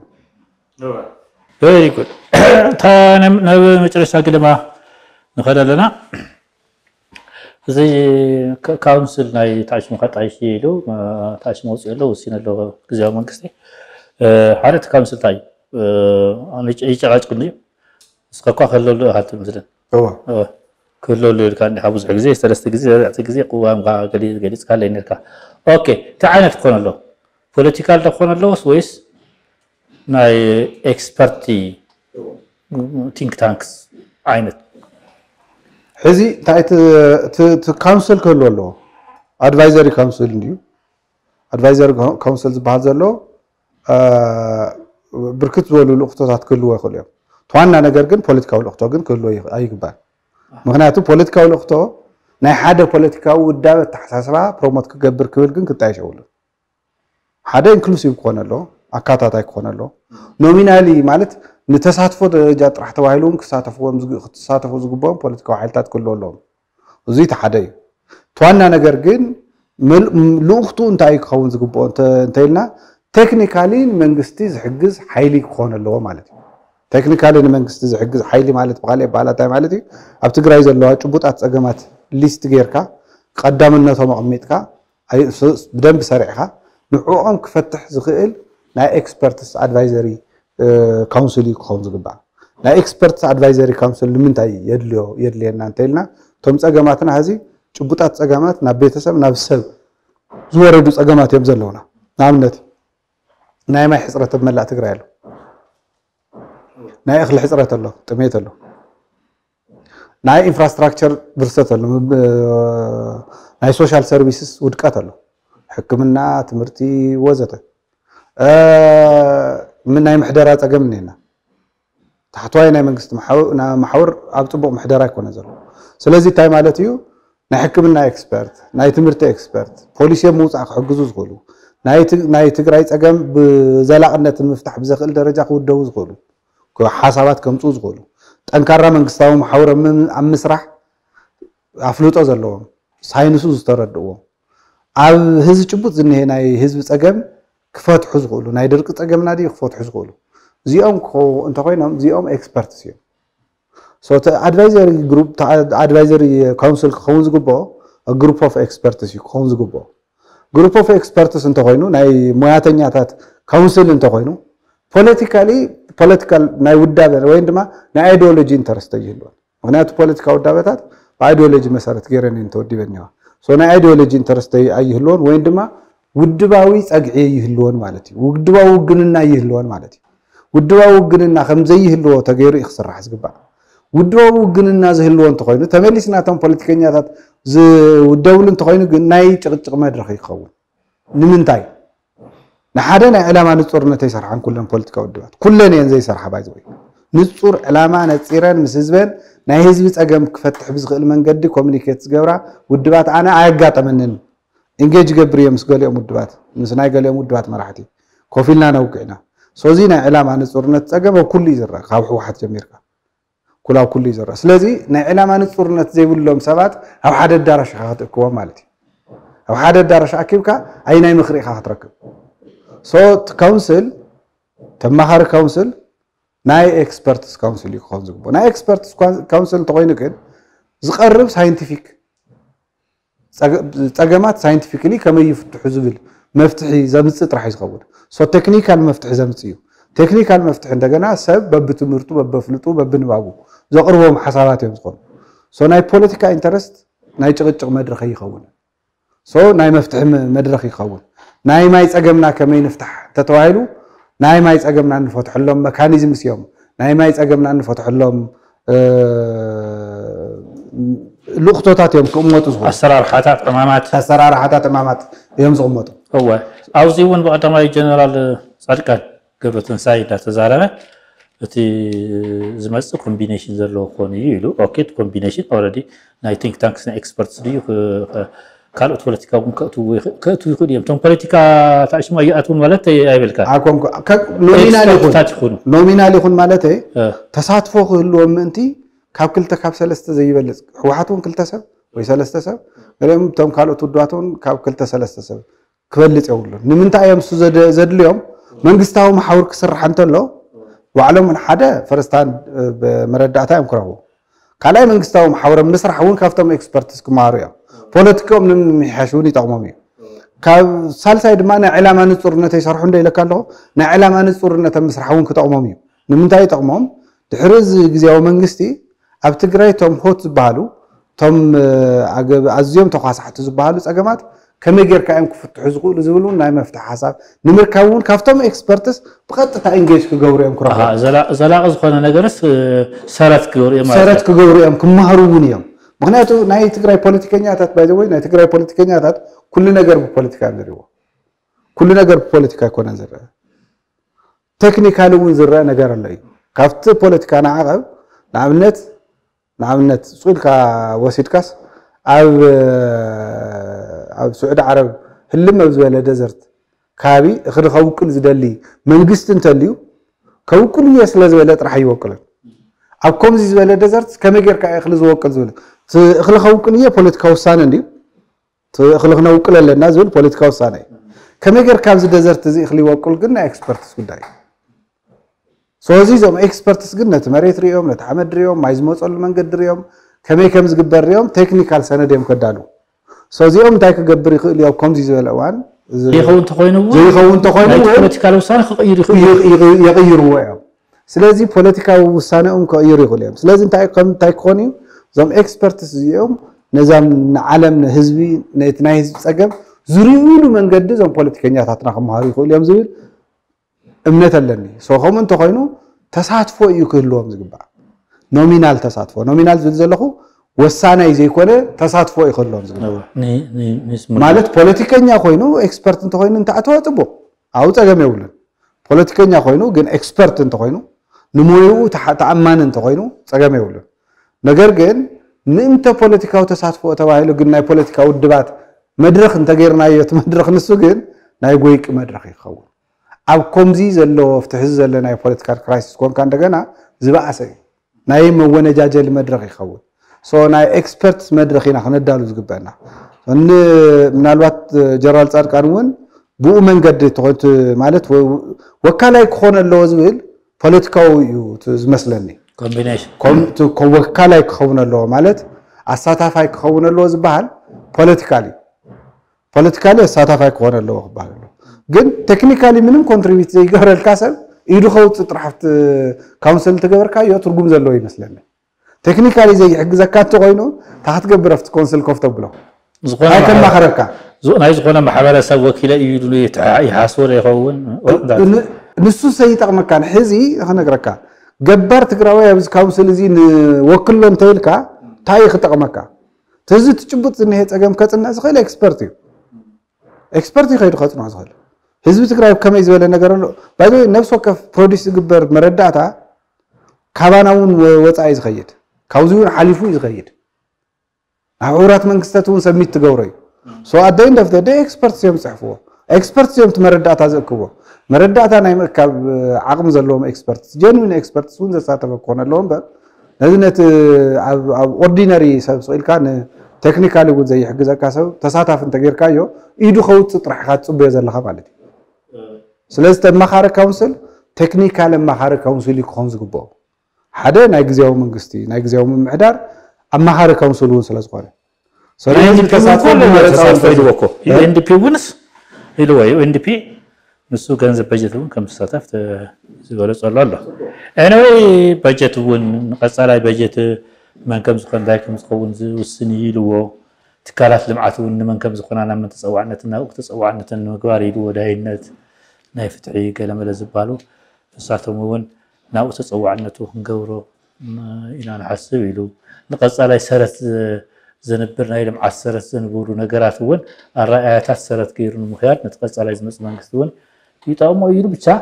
A: very good ታንም ናብ መጨረሻ ገለማ ንኸደለና እዚ ካውንስል ናይ ታሽሙ ከጣይሽ ኢሉ ታሽሙ ወፅኡ ኣሎ ወሲነ ኣሎ ግዜያዊ መንግስቲ ሓደ ካውንስል ታይ ይጨቃጭቅኒ እስከኳ ከለሉ ሃት ምስልን
B: እዋ
A: كله كان حابوز حجزي ثلاثة جزء ثلاثة جزء قوام قا قليل قليل قال لي نركا أوكي تعال تكون له political تكون له سويس ناي expertي think tanks عينت
B: حزي تايت ت council كله له advisory council نيو advisory council بعض له بركت ولو الأخطاءات كله يخليه توانا نجرجن political الأخطاء جن كله أيقبل مغنياتو ፖለቲካዊ ለኽቶ ናይ ሓደ ፖለቲካዊ ውዳበ ተሓሳስባ ፕሮሞት ክገብር ክብል ግን ክታይሸውሉ ሓደ ኢንክሉሲቭ ኮነሎ አካታታይ ኮነሎ ኖሚናሊ ማለት ንተሳትፎ ደረጃ ጥራሕ ተባሂሉን ክሳተፉም ክሳተፉ ዝግባኦም ፖለቲካዊ ሓይልታት ክልሉ ኣለዎም እዚ ተሓደ እዩ ተዋና ነገር ግን لوختو انتاي كون زغبو انتيلنا تكنيكالي منغستي زحجز حيلي كون اللو مالتي تكنيكالي منغستي زحجز حيلي مالت بقالي بالاتا مالتي اب تግራይ ዘለዋ ጭቡጣት ጸገማት ሊስት ጌርካ ቀዳምነቶም አቅሚጥካ አይ በደንብ ሰሪዕካ ንዑኦም ክፈትሕ ዝኽእል ናይ ኤክስፐርትስ አድቫይዘሪ ካውንስል ይኮን ዝግባ ናይ ኤክስፐርትስ አድቫይዘሪ ካውንስል ንምንታይ የድልዮ የድልየና እንተልና ቶም ጸገማትና ሀዚ ጭቡጣት ጸገማት ናብ ቤተሰብ ናብ ሰብ ዝወረዱ ጸገማት እዮም ዘለውና ናምነት ናይ ማይ ሕጽረት መላእ ትግራይ አሎ ናይ እኽሊ ሕጽረት አሎ ጥሜት አሎ ናይ ኢንፍራስትራክቸር ብርሰት አሎ ናይ ሶሻል ሰርቪስስ ውድቀት አሎ ሕክምና ትምህርቲ ወዘተ እ ምን ናይ ምሕደራ ጸገም ነና ታሕተዋይ ናይ መንግስት ማሕወር ኣብ ጽቡቕ ምሕደራ ይኮነ ዘሎ ስለዚህ ታይ ማለት እዩ ናይ ሕክምና ኤክስፐርት ናይ ትምህርቲ ኤክስፐርት ፖሊሲ ምውጻእ ክሕግዙ ዝኽእሉ ናይ ናይ ትግራይ ጸገም ብዘላቅነት ምፍታሕ ብዘኽእል ደረጃ ክውደው ዝኽእሉ ሓሳባት ከምጹ ዝኽእሉ ጠንካራ መንግስታዊ ማሕወር ኣብ ምስራሕ ኣፍልጦ ዘለዎም ሳይንሱ ዝተረድእዎ ኣብ ህዝቢ ጭቡጥ ዝንሄ ናይ ህዝቢ ጸገም ክፈትሑ ዝኽእሉ ናይ ድርቂ ጸገምና ዲ ክፈትሑ ዝኽእሉ እዚኦም እንተኾይኖም እዚኦም ኤክስፐርትስ እዮም so the advisory group the advisory council ክኸውን ዝግብኦ group of experts ክኸውን ዝግብኦ group of experts እንተኾይኑ ናይ ሞያተኛታት ካውንስል እንተኾይኑ politically political ናይ ውዳበ ወይ ድማ ናይ አይዲዮሎጂ ኢንተረስት ይህልዎ ምክንያቱ ፖለቲካ ውዳበታት በአይዲዮሎጂ መሰረት ገረን እንተወዲበኛዋ so ናይ አይዲዮሎጂ ኢንተረስት አይህልዎን ወይ ድማ ውድባዊ ጸግዒ ይህልዎን ማለት እዩ ውድባዊ ውግንና ይህልዎን ማለት እዩ ውድባዊ ውግንና ከምዘይ ይህልዎ ተገይሩ ይኽስራሕ ዝግባ ውድባዊ ውግንና ዝህልዎ እንተኾይኑ ተመሊስናቶም ፖለቲከኛታት ዝውደውሉ እንተኾይኑ ግን ናይ ጭቅጭቅ መድረኽ ይኸውን ንምንታይ ንሓደ ናይ ዕላማ ንጹርነት ይሰርሓን ኩለን ፖለቲካ ውድባት ኩለን የን ዘይሰርሓ ባይዘይ ንጹር ዕላማ ነጺረን ምስ ህዝበን ናይ ህዝቢ ጸገም ክፈትሕ ብዝኽእል መንገዲ ኮሙኒኬት ዝገብራ ውድባት ኣነ ኣያጋጠመንን ኢንጌጅ ገብር እዮም ምስ ገሊኦም ውድባት ምስ ናይ ገሊኦም ውድባት መራሕቲ ኮፊልና ነውቅዕና ሶዚ ናይ ዕላማ ንጹርነት ጸገም ኩሉ ይዝራ ካብ ሕወሓት ጀሚርካ ኩላው ኩሉ ይዝራ ስለዚ ናይ ዕላማ ንጹርነት ዘይብሎም ሰባት ኣብ ሓደ ዳራሽ ካትክዎም ማለት እዩ ኣብ ሓደ ዳራሽ ኣኪብካ ኣይ ናይ ምኽሪ ኢኻ ክትረክብ ሶ ካውንስል ተማሃሪ ካውንስል ናይ ኤክስፐርትስ ካውንስል ይኮን ዝግቦ ናይ ኤክስፐርትስ ካውንስል ተኾይኑ ግን ዝቐርብ ሳይንቲፊክ ጸገማት ሳይንቲፊክሊ ከመይ ይፍትሑ ዝብል መፍትሒ ዘምጽእ ጥራሕ ይኸውን ሶ ቴክኒካል መፍትሒ ዘምጽእ እዩ ቴክኒካል መፍትሒ እንደገና ሰብ በብትምህርቱ በበፍልጡ በብንባቡ ዘቕርቦም ሓሳባት እዮም ዝኾኑ ሶ ናይ ፖለቲካ ኢንተረስት ናይ ጭቅጭቅ መድረኽ ይኸውን ሶ ናይ መፍትሒ መድረኽ ይኸውን ናይ ማይ ጸገምና ከመይ ንፍታሕ ተተዋሂሉ ናይ ማይ ጸገምና ንፈትሐሎም መካኒዝምስ እዮም ናይ ማይ ጸገምና ንፈትሐሎም ልኡኽቶታት እዮም ክቕመጡ ዝኽእሉ
A: ኣሰራርሓታት ዕማማት
B: ኣሰራርሓታት ዕማማት እዮም ዝቕመጡ
A: እወ ኣብዚ እውን ብቐዳማይ ጀነራል ጻድቃን ገብረትንሳኤ እንዳተዛረበ እቲ ዝመጽእ ኮምቢኔሽን ዘለዎ ኮን እዩ ኢሉ ኦኬ ኮምቢኔሽን ኦልሬዲ ናይ ቲንክ ታንክስ ናይ ኤክስፐርትስ ድዩ ካልኦት ፖለቲካ እውን ከእቱ ይኽእል እዮም ቶም ፖለቲካ ታዕሽማ ይኣትውን ማለት ኣይብልካ
B: ኣኮን ኖሚናል ይኹን ኖሚናል ይኹን ማለት ተሳትፎ ክህልዎም ምእንቲ ካብ ክልተ ካብ ሰለስተ ዘይበልጽ ሕወሓት እውን ክልተ ሰብ ወይ ሰለስተ ሰብ ገሊኦም ቶም ካልኦት ውድባት ካብ ክልተ ሰለስተ ሰብ ክበልጽ የብሉን ንምንታይ እዮም ዘድልዮም መንግስታዊ ማሕወር ክስራሕ እንተሎ ባዕሎም ሓደ ፈረስታን በመረዳእታ እዮም ክረኽቡ ካልኣይ መንግስታዊ ማሕወር ምስራሕ እውን ካብቶም ኤክስፐርትስ ክመሃሩ እዮም ፖለቲካኦም ንምምሕያሹን ይጠቕሞም እዩ ካብ ሳልሳይ ድማ ናይ ዕላማ ንጹርነት ይሰርሑ እንደይለካ ኣለኹ ናይ ዕላማ ንጹርነት ምስራሕ እውን ክጠቕሞም እዩ ንምንታይ ይጠቕሞም ድሕሪ ግዜያዊ መንግስቲ ኣብ ትግራይ ቶም ሆት ዝበሃሉ ቶም ኣዝዮም ተኳሳሕቲ ዝበሃሉ ጸገማት ከመይ ጌርካ እዮም ክፍትሑ ዝኽእሉ ዝብሉ ናይ መፍትሒ ሓሳብ ንምርካብ እውን ካብቶም ኤክስፐርትስ ብቐጥታ ኢንጌጅ ክገብሩ እዮም ክረኽቡ
A: ዘላቒ ዝኾነ ነገርስ ሰረት ክገብሩ እዮም
B: ሰረት ክገብሩ እዮም ክመሃሩ እውን እዮም ምክንያቱ ናይ ትግራይ ፖለቲከኛታት ባይዘወይ ናይ ትግራይ ፖለቲከኛታት ኩሉ ነገር ብፖለቲካ ንሪዎ ኩሉ ነገር ብፖለቲካ ይኮነን ዝርአ ቴክኒካሊ እውን ዝርአ ነገር ኣሎ እዩ ካብቲ ፖለቲካ ንዓቐብ ንኣብነት ንኣብነት ጹልካ ወሲድካስ ኣብ ኣብ ስዑድ ዓረብ ህልም ኣብ ዝበለ ደዘርት ካቢ እኽሪ ከውቅል ዝደሊ መንግስቲ እንተልዩ ከውቅል እየ ስለ ዝበለ ጥራሕ ይወቅልን ኣብ ከምዚ ዝበለ ደዘርት ከመይ ጌርካ እኽሊ ዝወቅል ዝብል እኽሊ ከውቅል እየ ፖለቲካ ውሳነ እንድዩ تخلقنا وكل لنا زول بوليتيكا وصاني كم يقدر كابز ديزرت زي خلي وكل قلنا اكسبرتس قداي سوزي زوم اكسبرتس قلنا تمريت ريوم نتعمد ريوم ما يزموت أول من قدر ريوم كم يكمز قبر ريوم تكنيكال سنة ديم كدالو سوزي يوم تايك قبر اليوم كم زي زول الأوان
A: زي خون تخوينه
B: زي خون تخوينه
A: بوليتيكال وصاني خير
B: يغيروا يوم سلازي بوليتيكا وصاني أم كير يغليهم سلازي تايك كم تايك خوني زوم اكسبرتس يوم نظام عالم هزبي نتناهز سجم زريولو من قد زوم بوليتيكينيا تاتنا خم هاري يقول يوم زريل امنة لني سو خم انتو خاينو تساتفو يكلهم زقبا نومينال تساتفو نومينال زلزلخو وسانا يزي كونه تساتفو يكلهم زقبا
A: ني ني نسمع
B: مالت بوليتيكينيا خاينو اكسبرت انتو خاينو انت اتواتبو او تاغم يولن بوليتيكينيا خاينو جن اكسبرت انتو خاينو نمويو تامان انتو خاينو تاغم يولن نجر جن نمت بوليتيكا وتساتفو تباهيلو قلنا بوليتيكا ودبات مدرخ انت غيرنا يوت مدرخ نسو جن ناي غويق مدرخ يخون او كومزي زلو افتحز زلنا بوليتيكال كرايسيس كون كان دغنا زباسي ناي مونجاجل مدرخ يخون سو ناي اكسبرتس مدرخينا خندالو زغبنا ان منالوات جنرال صادقان ون بو منقد تخوت مالت وكالاي كون لو زبل بوليتيكاو يو تزمسلني
A: كومبينيشن
B: كم تو كوكالاي كون لو مالت اساتافاي كون لو زبال بوليتيكالي بوليتيكالي اساتافاي كون لو زبال ግን ቴክኒካሊ ምንም ኮንትሪቢዩት ዘይገበረል ካሰብ ኢዱ ኸውት ጥራሕት ካውንስል ተገበርካዮ ትርጉም ዘሎ ይመስለኒ ቴክኒካሊ ዘይሕግዘካ ተቆይኖ ታሕት ገብር after ካውንስል ኮፍቶ ብሎ ዝኾነ አይከማ خረካ
A: ናይ ዝኾነ ማሕበረሰብ ወኪለ እዩ ድሉ ይሓስወር ይኸውን
B: ንሱ ሰይጠቅመካ ሕዚ ክነግረካ ገባር ትግራዋይ ኣብዚ ካውንስል እዚ ንወክሎም ተይልካ ታይ ክጠቅመካ ተዚ ትጭቡጥ ዝነሄ ፀገም ከጽና ዝኽእል ኤክስፐርት እዩ ኤክስፐርት ይኸይዱ ከጽና ዝኽእል ህዝብ ትግራይ ከመይ ዝበለ ነገር ኣሎ ባይዶ ነፍስ ወከፍ ፕሮዲስ ዝግበር መረዳእታ ካባናውን ወፃኢ ዝኸይድ ካውዚውን ሓሊፉ ዝኸይድ ኣብ ሕብራት መንግስታት እውን ሰሚት ትገብሮ እዩ ሶ at the end of the day ኤክስፐርት እዮም ጽሕፍዎ ኤክስፐርት እዮም መረዳእታ ዘእክቦ መረዳእታ ናይ ምእካብ ዓቕሚ ዘለዎም ኤክስፐርት ጀንዊን ኤክስፐርት እውን ዘሳተፈ ክኾን ኣለዎም በር ነዝነት ኣብ ኦርዲነሪ ሰብ ስኢልካ ቴክኒካሊ እውን ዘይሕግዘካ ሰብ ተሳታፍ እንተጌርካዮ ኢዱ ኸውት ጥራሕካ ጽበዮ ዘለኻ ማለት እዩ ስለዚህ ተማኻሪ ካውንስል ቴክኒካል ማኻሪ ካውንስል ይኮን ዝግበኦ ሓደ ናይ ግዜያዊ መንግስቲ ናይ ግዜያዊ ምምሕዳር አማኻሪ ካውንስል እውን ስለዝኾነ ስለዚህ ተሳትፎ ተሳትፎ ይድወኮ
A: ኤንዲፒ ውንስ ይልወይ ኤንዲፒ ንሱ ገንዘብ በጀት እውን ከም ተሳታፍ ዝገለጸ ኣሎ ኤኒዌይ በጀት እውን ቀጻላይ በጀት من كم زخون دايكم زخون وسني لو تكالات لمعات من كم زخون أنا من تصوعنتنا وقت تصوعنتنا مقاري لو داينت نايفتعي كلام لزبالو فصارتهم ون ناو تصوعنته نجورو إلى أنا حسب له نقص على سرت زنبرنا إلى معسرت زنبورو نجارات ون الرأيات سرت كير المخيار نتقص على زمس منكستون يتأمل يرو بتشا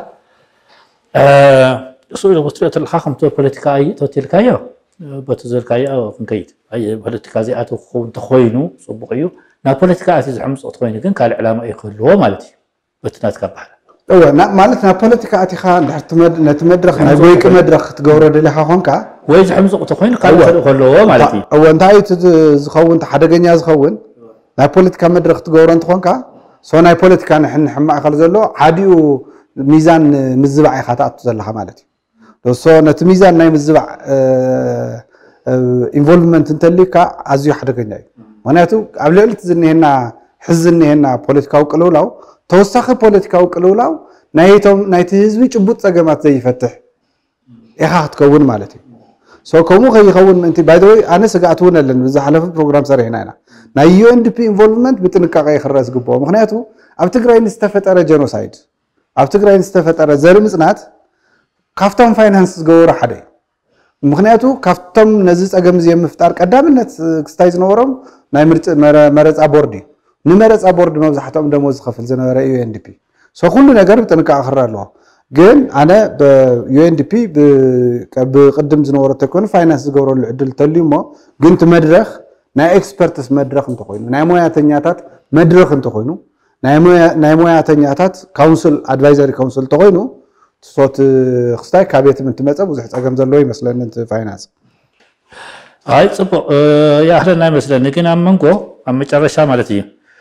A: سؤال وطريقة الحاكم تو بوليتيكاي تو تلكايو بتزركاي أو فنكيد أي بوليتيكا زي أتو خون تخوينو صبغيو نا بوليتيكا أتي زحمس أتخوينو كن كان العلامة يخلوه مالتي بتنات كبحر
B: هو نا مالتنا بوليتيكا أتي خان نتمد نتمدرخ نقولك مدرخ تجورو دلها خونكا
A: ويز حمس أتخوين كان يخلوه مالتي
B: هو أنت هاي تزخون تحدقني زخون نا بوليتيكا مدرخ تجورو أنت خونكا سو نا بوليتيكا نحن حما أخل زلوا عاديو ميزان مزبعي خطأت زلها مالتي سو نتميزان ناي مزبع involvement انتليكا ازيو حدقني معناته قبل قلت زني هنا حزني هنا بوليتيكاو قلولاو توسخ بوليتيكاو قلولاو نايتهم نايت حزبي ጭቡጥ ጸገማት ዘይፈትሕ ኢኻ ክትከውን ማለት እዩ سو كومو خيخون انت باي ذا واي انا سغات ونلن بዛ حلف ፕሮግራም ሰሪና ኢና ናይ ዩ ኤን ዲ ፒ involvement بጥንቃቄ ይخرስ ግቦ ምክንያቱ ኣብ ትግራይ ንስተፈጠረ ጀኖሳይድ ኣብ ትግራይ ንስተፈጠረ ዘር ምጽናት ካፍቶም ፋይናንስ ዝገበሩ ሓደ ምክንያቱ ካፍቶም ነዚ ጸገም ዚ የምፍጣር ቀዳምነት ክስታይ ዝነበሮም ናይ ምርጭ መረጻ ቦርድ ንመረጻ ቦርድ መብዛሕቶም ደሞዝ ዝኸፍል ዝነበረ ዩ ኤን ዲ ፒ ሶ ሁሉ ነገር بጥንቃቄ ይخرአሎ ግን አነ በዩ ኤን ዲ ፒ በቅድም ዝነበረ ተኮን ፋይናንስ ዝገብረሉ ዕድል ተልዩሞ ግን ትመድረኽ ናይ ኤክስፐርትስ መድረኽ እንተኮይኑ ናይ ሞያተኛታት መድረኽ እንተኮይኑ ናይ ሞያ ናይ ሞያተኛታት ካውንስል አድቫይዘሪ ካውንስል ተኮይኑ صوت خستاي كابيت من تمصب وزح ጸገም ዘሎ ይመስለኝ እንት ፋይናንስ
A: አይ ጽቦ ያ አህለና ይመስለኝ ግን አመንኮ አመጨረሻ ማለት እዩ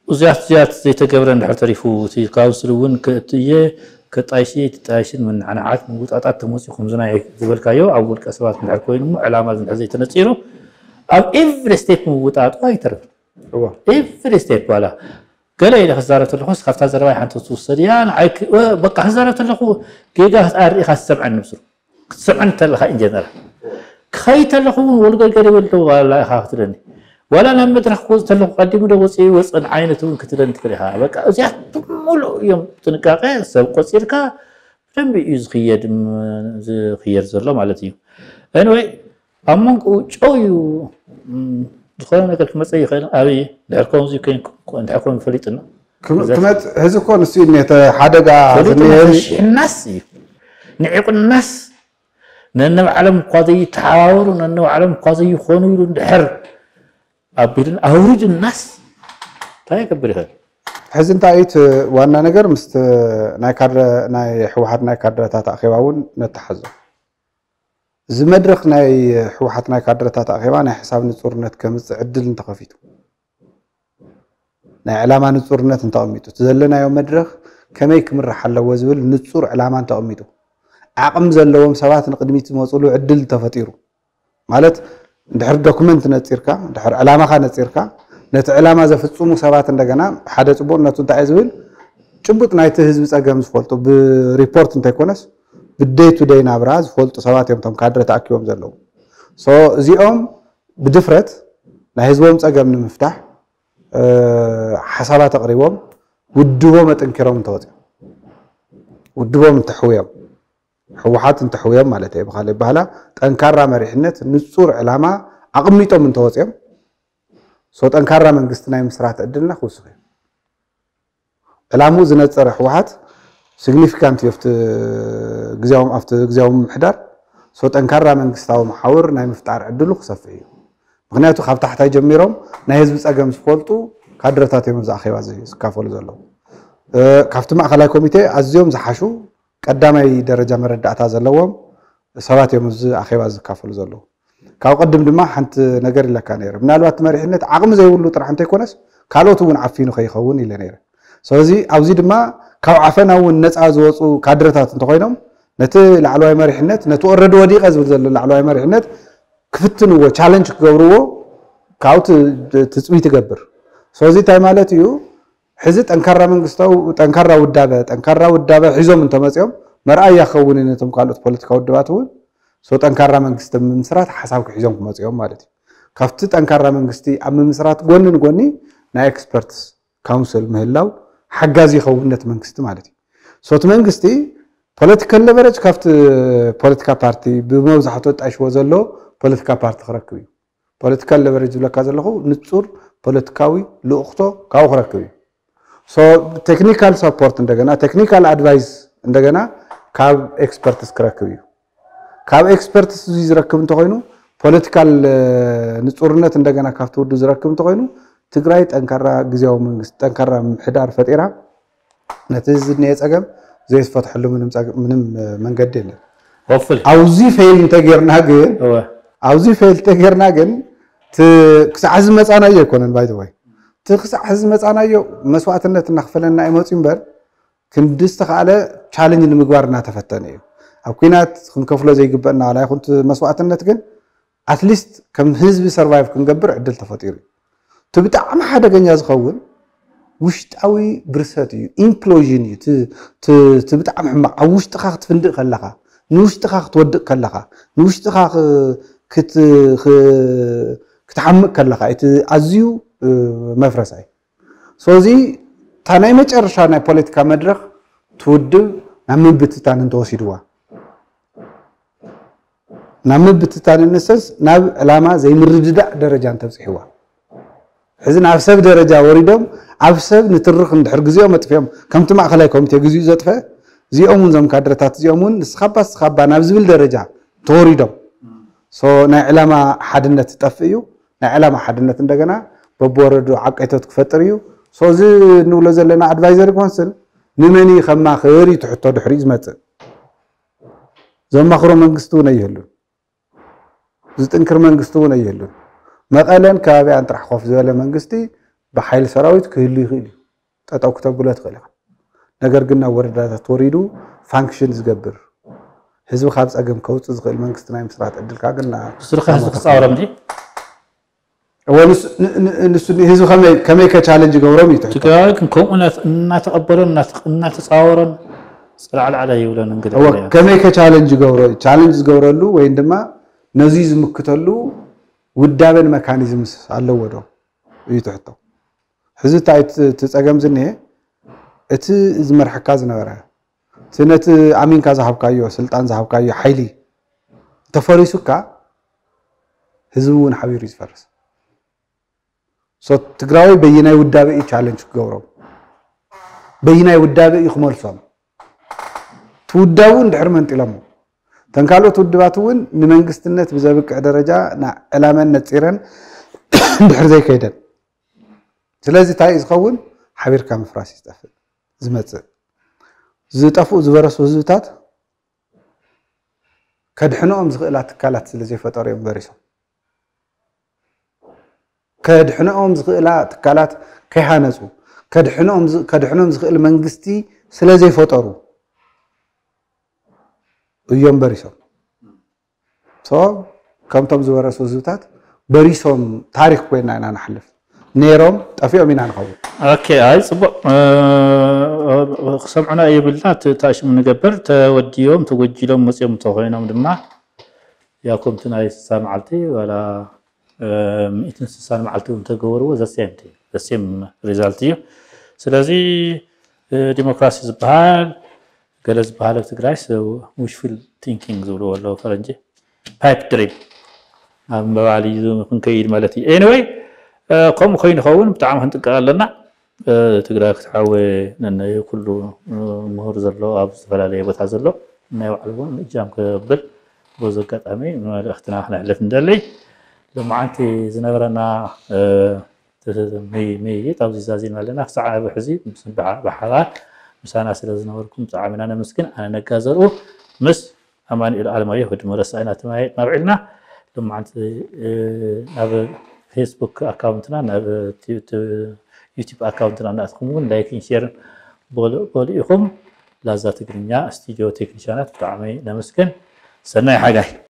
A: وزيات زيات زي تجبر إن حتريفو تي كاوسلون كتيه كطايشي تطايشين من عناعات موطاطات تموسي خمسنا زبل كايو أول كسبات من الكوين علامة من زي تنصيرو أو إفري ستيت موطاط واي ترى
B: هو
A: إفري ستيت ولا قال لي خسارة الخوص خفت هذا الرواية حتى توصل يعني عيك بقى خسارة الخو كيجا أري خاص سبع نفسه سبع تلخا إن جنرال خيت الخو والقى قريب اللو ولا خاطرني ولا لما ترخوز تلخو قديم ده وصي وصل عينته كتلن تكريها بقى زياد مولو يوم تنقاقه سب قصيركا فم يز خيد خير زلو مالتي anyway أمك وجويو دخلنا كل مسألة خير أبي لأركون زي كين كنت أكون فليتنا
B: كمت هذا كون سين نت حدا
A: الناس نعيق الناس ننو علم قضية تعاور وننو علم قضية خونو يندحر أبيرن أورج الناس تاي كبرها
B: حزن تايت وانا نجر مست ناي كار ناي حوحات ناي كادرات أخيباون نتحزو زمدرخ ناي حوحات ناي كادرات أخيبا ناي حساب نصورنت كمز عدل انتخفيتو ناي علامة نصورنت انتقميتو تزلنا يوم مدرخ كما يكمر حل وزول نصور علامة انتقميتو عقم زلوهم سبات نقدميت موصولو عدل تفطيرو مالت دحر دوكمنت نصيركا دحر علامة خا نصيركا نت علامة زفصومو سبات እንደገና ሓደ ጽቡቅ ነቱ እንታይ ዝብል ጭቡጥ ናይቲ ህዝብ ጸገም ዝፈልጡ ብሪፖርት እንታይ ኮነስ ብዴይ ቱ ዴይ ናብራ ዝፈልጡ ሰባት እዮም ቶም ካድረ ተኣኪቦም ዘለዉ ሶ እዚኦም ብድፍረት ናይ ህዝቦም ጸገም ንምፍታሕ ሓሳባት ኣቕሪቦም ውድቦም ኣጠንኪሮም ተወፅኦም ውድቦም ተሕውዮም ሕወሓት እንተሕውዮም ማለት እዩ ብኻልእ ባህላ ጠንካራ መሪሕነት ንጹር ዕላማ ኣቕሚጦም እንተወፅኦም ሶ ጠንካራ መንግስት ናይ ምስራት ዕድልና ክውስኽ እዩ ዕላሙ ዝነፀረ ሕወሓት ሲግኒፊካንት የፍት ግዜኦም ኣብቲ ግዜኦም ምሕዳር ሶ ጠንካራ መንግስታዊ መሓውር ናይ ምፍጣር ዕድሉ ክሰፍሕ እዩ ምክንያቱ ካብ ታሕታይ ጀሚሮም ናይ ህዝቢ ፀገም ዝፈልጡ ካድረታት እዮም ዝኣኼባ ዝካፈሉ ዘለዉ ካብቲ ማእኸላይ ኮሚቴ ኣዝዮም ዝሓሹ ቀዳማይ ደረጃ መረዳእታ ዘለዎም ሰባት እዮም እዚ ኣኼባ ዝካፈሉ ዘለዉ ካብ ቀድም ድማ ሓንቲ ነገር ኢለካ ነይረ ምናልባት መሪሕነት ዓቕሚ ዘይብሉ ጥራሕ እንተይኮነስ ካልኦት እውን ዓፊኑ ከይኸውን ኢለ ነይረ ስለዚ ኣብዚ ድማ ካብ ዓፈና እውን ነፃ ዝወፁ ካድረታት እንተኮይኖም ነቲ ላዕለዋይ መሪሕነት ነቲ ኦረዲ ወዲቀ ዝብል ዘሎ ላዕለዋይ መሪሕነት ክፍትንዎ ቻሌንጅ ክገብርዎ ካብኡ ትፅቢት ይገብር ስለዚ እንታይ ማለት እዩ ሕዚ ጠንካራ መንግስታዊ ጠንካራ ውዳበ ጠንካራ ውዳበ ሒዞም እንተመፅኦም መርኣያ ክኸውን ነቶም ካልኦት ፖለቲካዊ ውድባት እውን ሶ ጠንካራ መንግስቲ ምምስራት ሓሳብ ክሒዞም ክመፅኦም ማለት እዩ ካብቲ ጠንካራ መንግስቲ ኣብ ምምስራት ጎንን ጎኒ ናይ ኤክስፐርት ካውንስል ምህላው ሓጋዚ ይኸውን ነቲ መንግስቲ ማለት እዩ ሶ እቲ መንግስቲ ፖለቲካል ለቨሬጅ ካብቲ ፖለቲካ ፓርቲ ብመብዛሕትኡ ጣይሽዎ ዘሎ ፖለቲካ ፓርቲ ክረክብ እዩ ፖለቲካል ለቨሬጅ ዝብለካ ዘለኹ ንጹር ፖለቲካዊ ልኡኽቶ ካብኡ ክረክብ እዩ ሶ ቴክኒካል ሰፖርት እንደገና ቴክኒካል አድቫይስ እንደገና ካብ ኤክስፐርትስ ክረክብ እዩ ካብ ኤክስፐርትስ ዝረክብ እንተኮይኑ ፖለቲካል ንጹርነት እንደገና ካብቲ ውዱ ዝረክብ እንተኮይኑ ትግራይ ጠንካራ ግዜያዊ መንግስቲ ጠንካራ ምሕዳር ፈጢራ ነቲ ዝንኤ ፀገም ዘይትፈትሐሉ ምንም ምንም መንገዲ የለን
A: ወፍል
B: ኣውዚ ፌል እንተጌርና ግን ኣውዚ ፌል እንተጌርና ግን ክሳዕ ሕዚ መፃናዮ ኣይኮነን ባይ ዘ ወይ እቲ ክሳዕ ሕዚ መፃናዮ መስዋዕትነት እናኽፈለና ኣይመፁ እምበር ክንዲ ዝተኸኣለ ቻሌንጅ ንምግባር እናተፈተነ እዩ ኣብ ኩናት ክንከፍሎ ዘይግበአና ዋላ ይኹን መስዋዕትነት ግን ኣትሊስት ከም ህዝቢ ሰርቫይቭ ክንገብር ዕድል ተፈጢሩ እዩ እቲ ብጣዕሚ ሓደገኛ ዝኸውን ውሽጣዊ ብርሰት እዩ ኢምፕሎዥን እዩ እቲ ብጣዕሚ ሕማቕ ኣብ ውሽጥኻ ክትፍንድቕ ከለኻ ንውሽጥኻ ክትወድቕ ከለኻ ንውሽጥኻ ክትሓምቕ ከለኻ እቲ ኣዝዩ መፍረሳ እዩ ስለዚ እታ ናይ መጨረሻ ናይ ፖለቲካ መድረኽ ትውድብ ናብ ምብትታን እንተወሲድዋ ናብ ምብትታን እንሰስ ናብ ዕላማ ዘይምርድዳእ ደረጃ እንተብፅሕዋ ሕዚ ናብ ሰብ ደረጃ ወሪዶም ኣብ ሰብ ንትርኽ እንድሕር ግዜኦም ኣጥፍዮም ከምቲ ማእኸላይ ኮሚቴ ግዜኡ ዘጥፈ እዚኦም እውን ዞም ካድረታት እዚኦም እውን ንስኻባ ንስኻባ ናብ ዝብል ደረጃ ተወሪዶም ሶ ናይ ዕላማ ሓድነት ዝጠፍእ እዩ ናይ ዕላማ ሓድነት እንደገና በብወረዱ ዓቀይቶት ክፈጥር እዩ ሶ እዚ እንብሎ ዘለና ኣድቫይዘሪ ኮንስል ንመኒ ከማኽር እዩ ትሕቶ ድሕሪ ዝመፅእ ዘማኽሮ መንግስቲ እውን ኣይህሉን ዝጥንክር መንግስቲ እውን ኣይህሉን መቐለን ከባቢያን ጥራሕ ኮፍ ዝበለ መንግስቲ بحيل سراويت كهلي خيلي تأتو كتب ولا تخلي نجر قلنا وردات توريدو فانكشنز جبر حزب خابس أجم كوت زغل منكستنا مسرات أدل كأجنا
A: سرقة حزب خسارة مدي
B: ونس نس حزب خم كم يك تشالنج جورم يتحط
A: تقول كم الناس الناس تقبلون الناس الناس تصورون سرع على على يولا نقدر
B: هو كم يك تشالنج جورم تشالنج جورلو وعندما نزيز مكتلو ودابن ميكانيزمز على وده يتحطه حزب تايت تتأجم زنيه ات زمر حكاز نبره سنة أمين كذا حبكايو سلطان ذا حبكايو حيلي تفريسوكا حزبون حبير يفرس سو تقراوي بيناي ودابي تشالنج جورو بيناي ودابي يخمر صام توداون دحرمنت لمو تنكالو تودباتون نمنجستنت بزبق درجة نا علامة نتصيرن دحر زي كيدن سلازي تاي إزخون حبير كام فراسي استفد زمت زتافو زبرسو زوتات كدحنوم زغلات كالات سلازي فطوريم بريسو كدحنوم زغلات كالات كيهانسو كدحنوم كدحنوم زغل منجستي سلازي فطورو ويوم بريسو سو كم تم زبرسو زوتات بريسوم تاريخ كوينا أنا نحلف نيروم تافيو مين عنخو
A: اوكي هاي صبو أه سمعنا يبلنا تاش من نقبر توديوم توجيلهم مصيوم توهينهم دما ياكم تناي سامعلتي ولا مئة سنه معلتو تغورو ذا سيم تي ذا سيم ريزالتي سلازي ديموكراسي زبال جلز بحال تግራይስ wishful thinking زولو ولا فرنجي pipe dream ام بوالي من كيد مالتي anyway قوم خوين خون بتاع ما نتقال لنا تግራይ كتحاوي نن كله مهور زلو اب زفلالي بوتا زلو ناي وعلون اجام كبل بوزو قطامي مالختنا احنا حلف ندلي لما انت زنبرنا مي مي طابزي زازين لنا ساعه بحزي مسبع بحالات مسانا سلازنوركم تعاملنا انا مسكين انا نغازرو مس امان الى علمايه ود مرساينا تماي نابعلنا لما انت اب فيسبوك اكاونتنا اب يوتيوب اكاونتنا ناتكم لايك شير بول بوليكم لازم تقرنيا استوديو تكنيشنات تعامي نمسكن سناي حاجه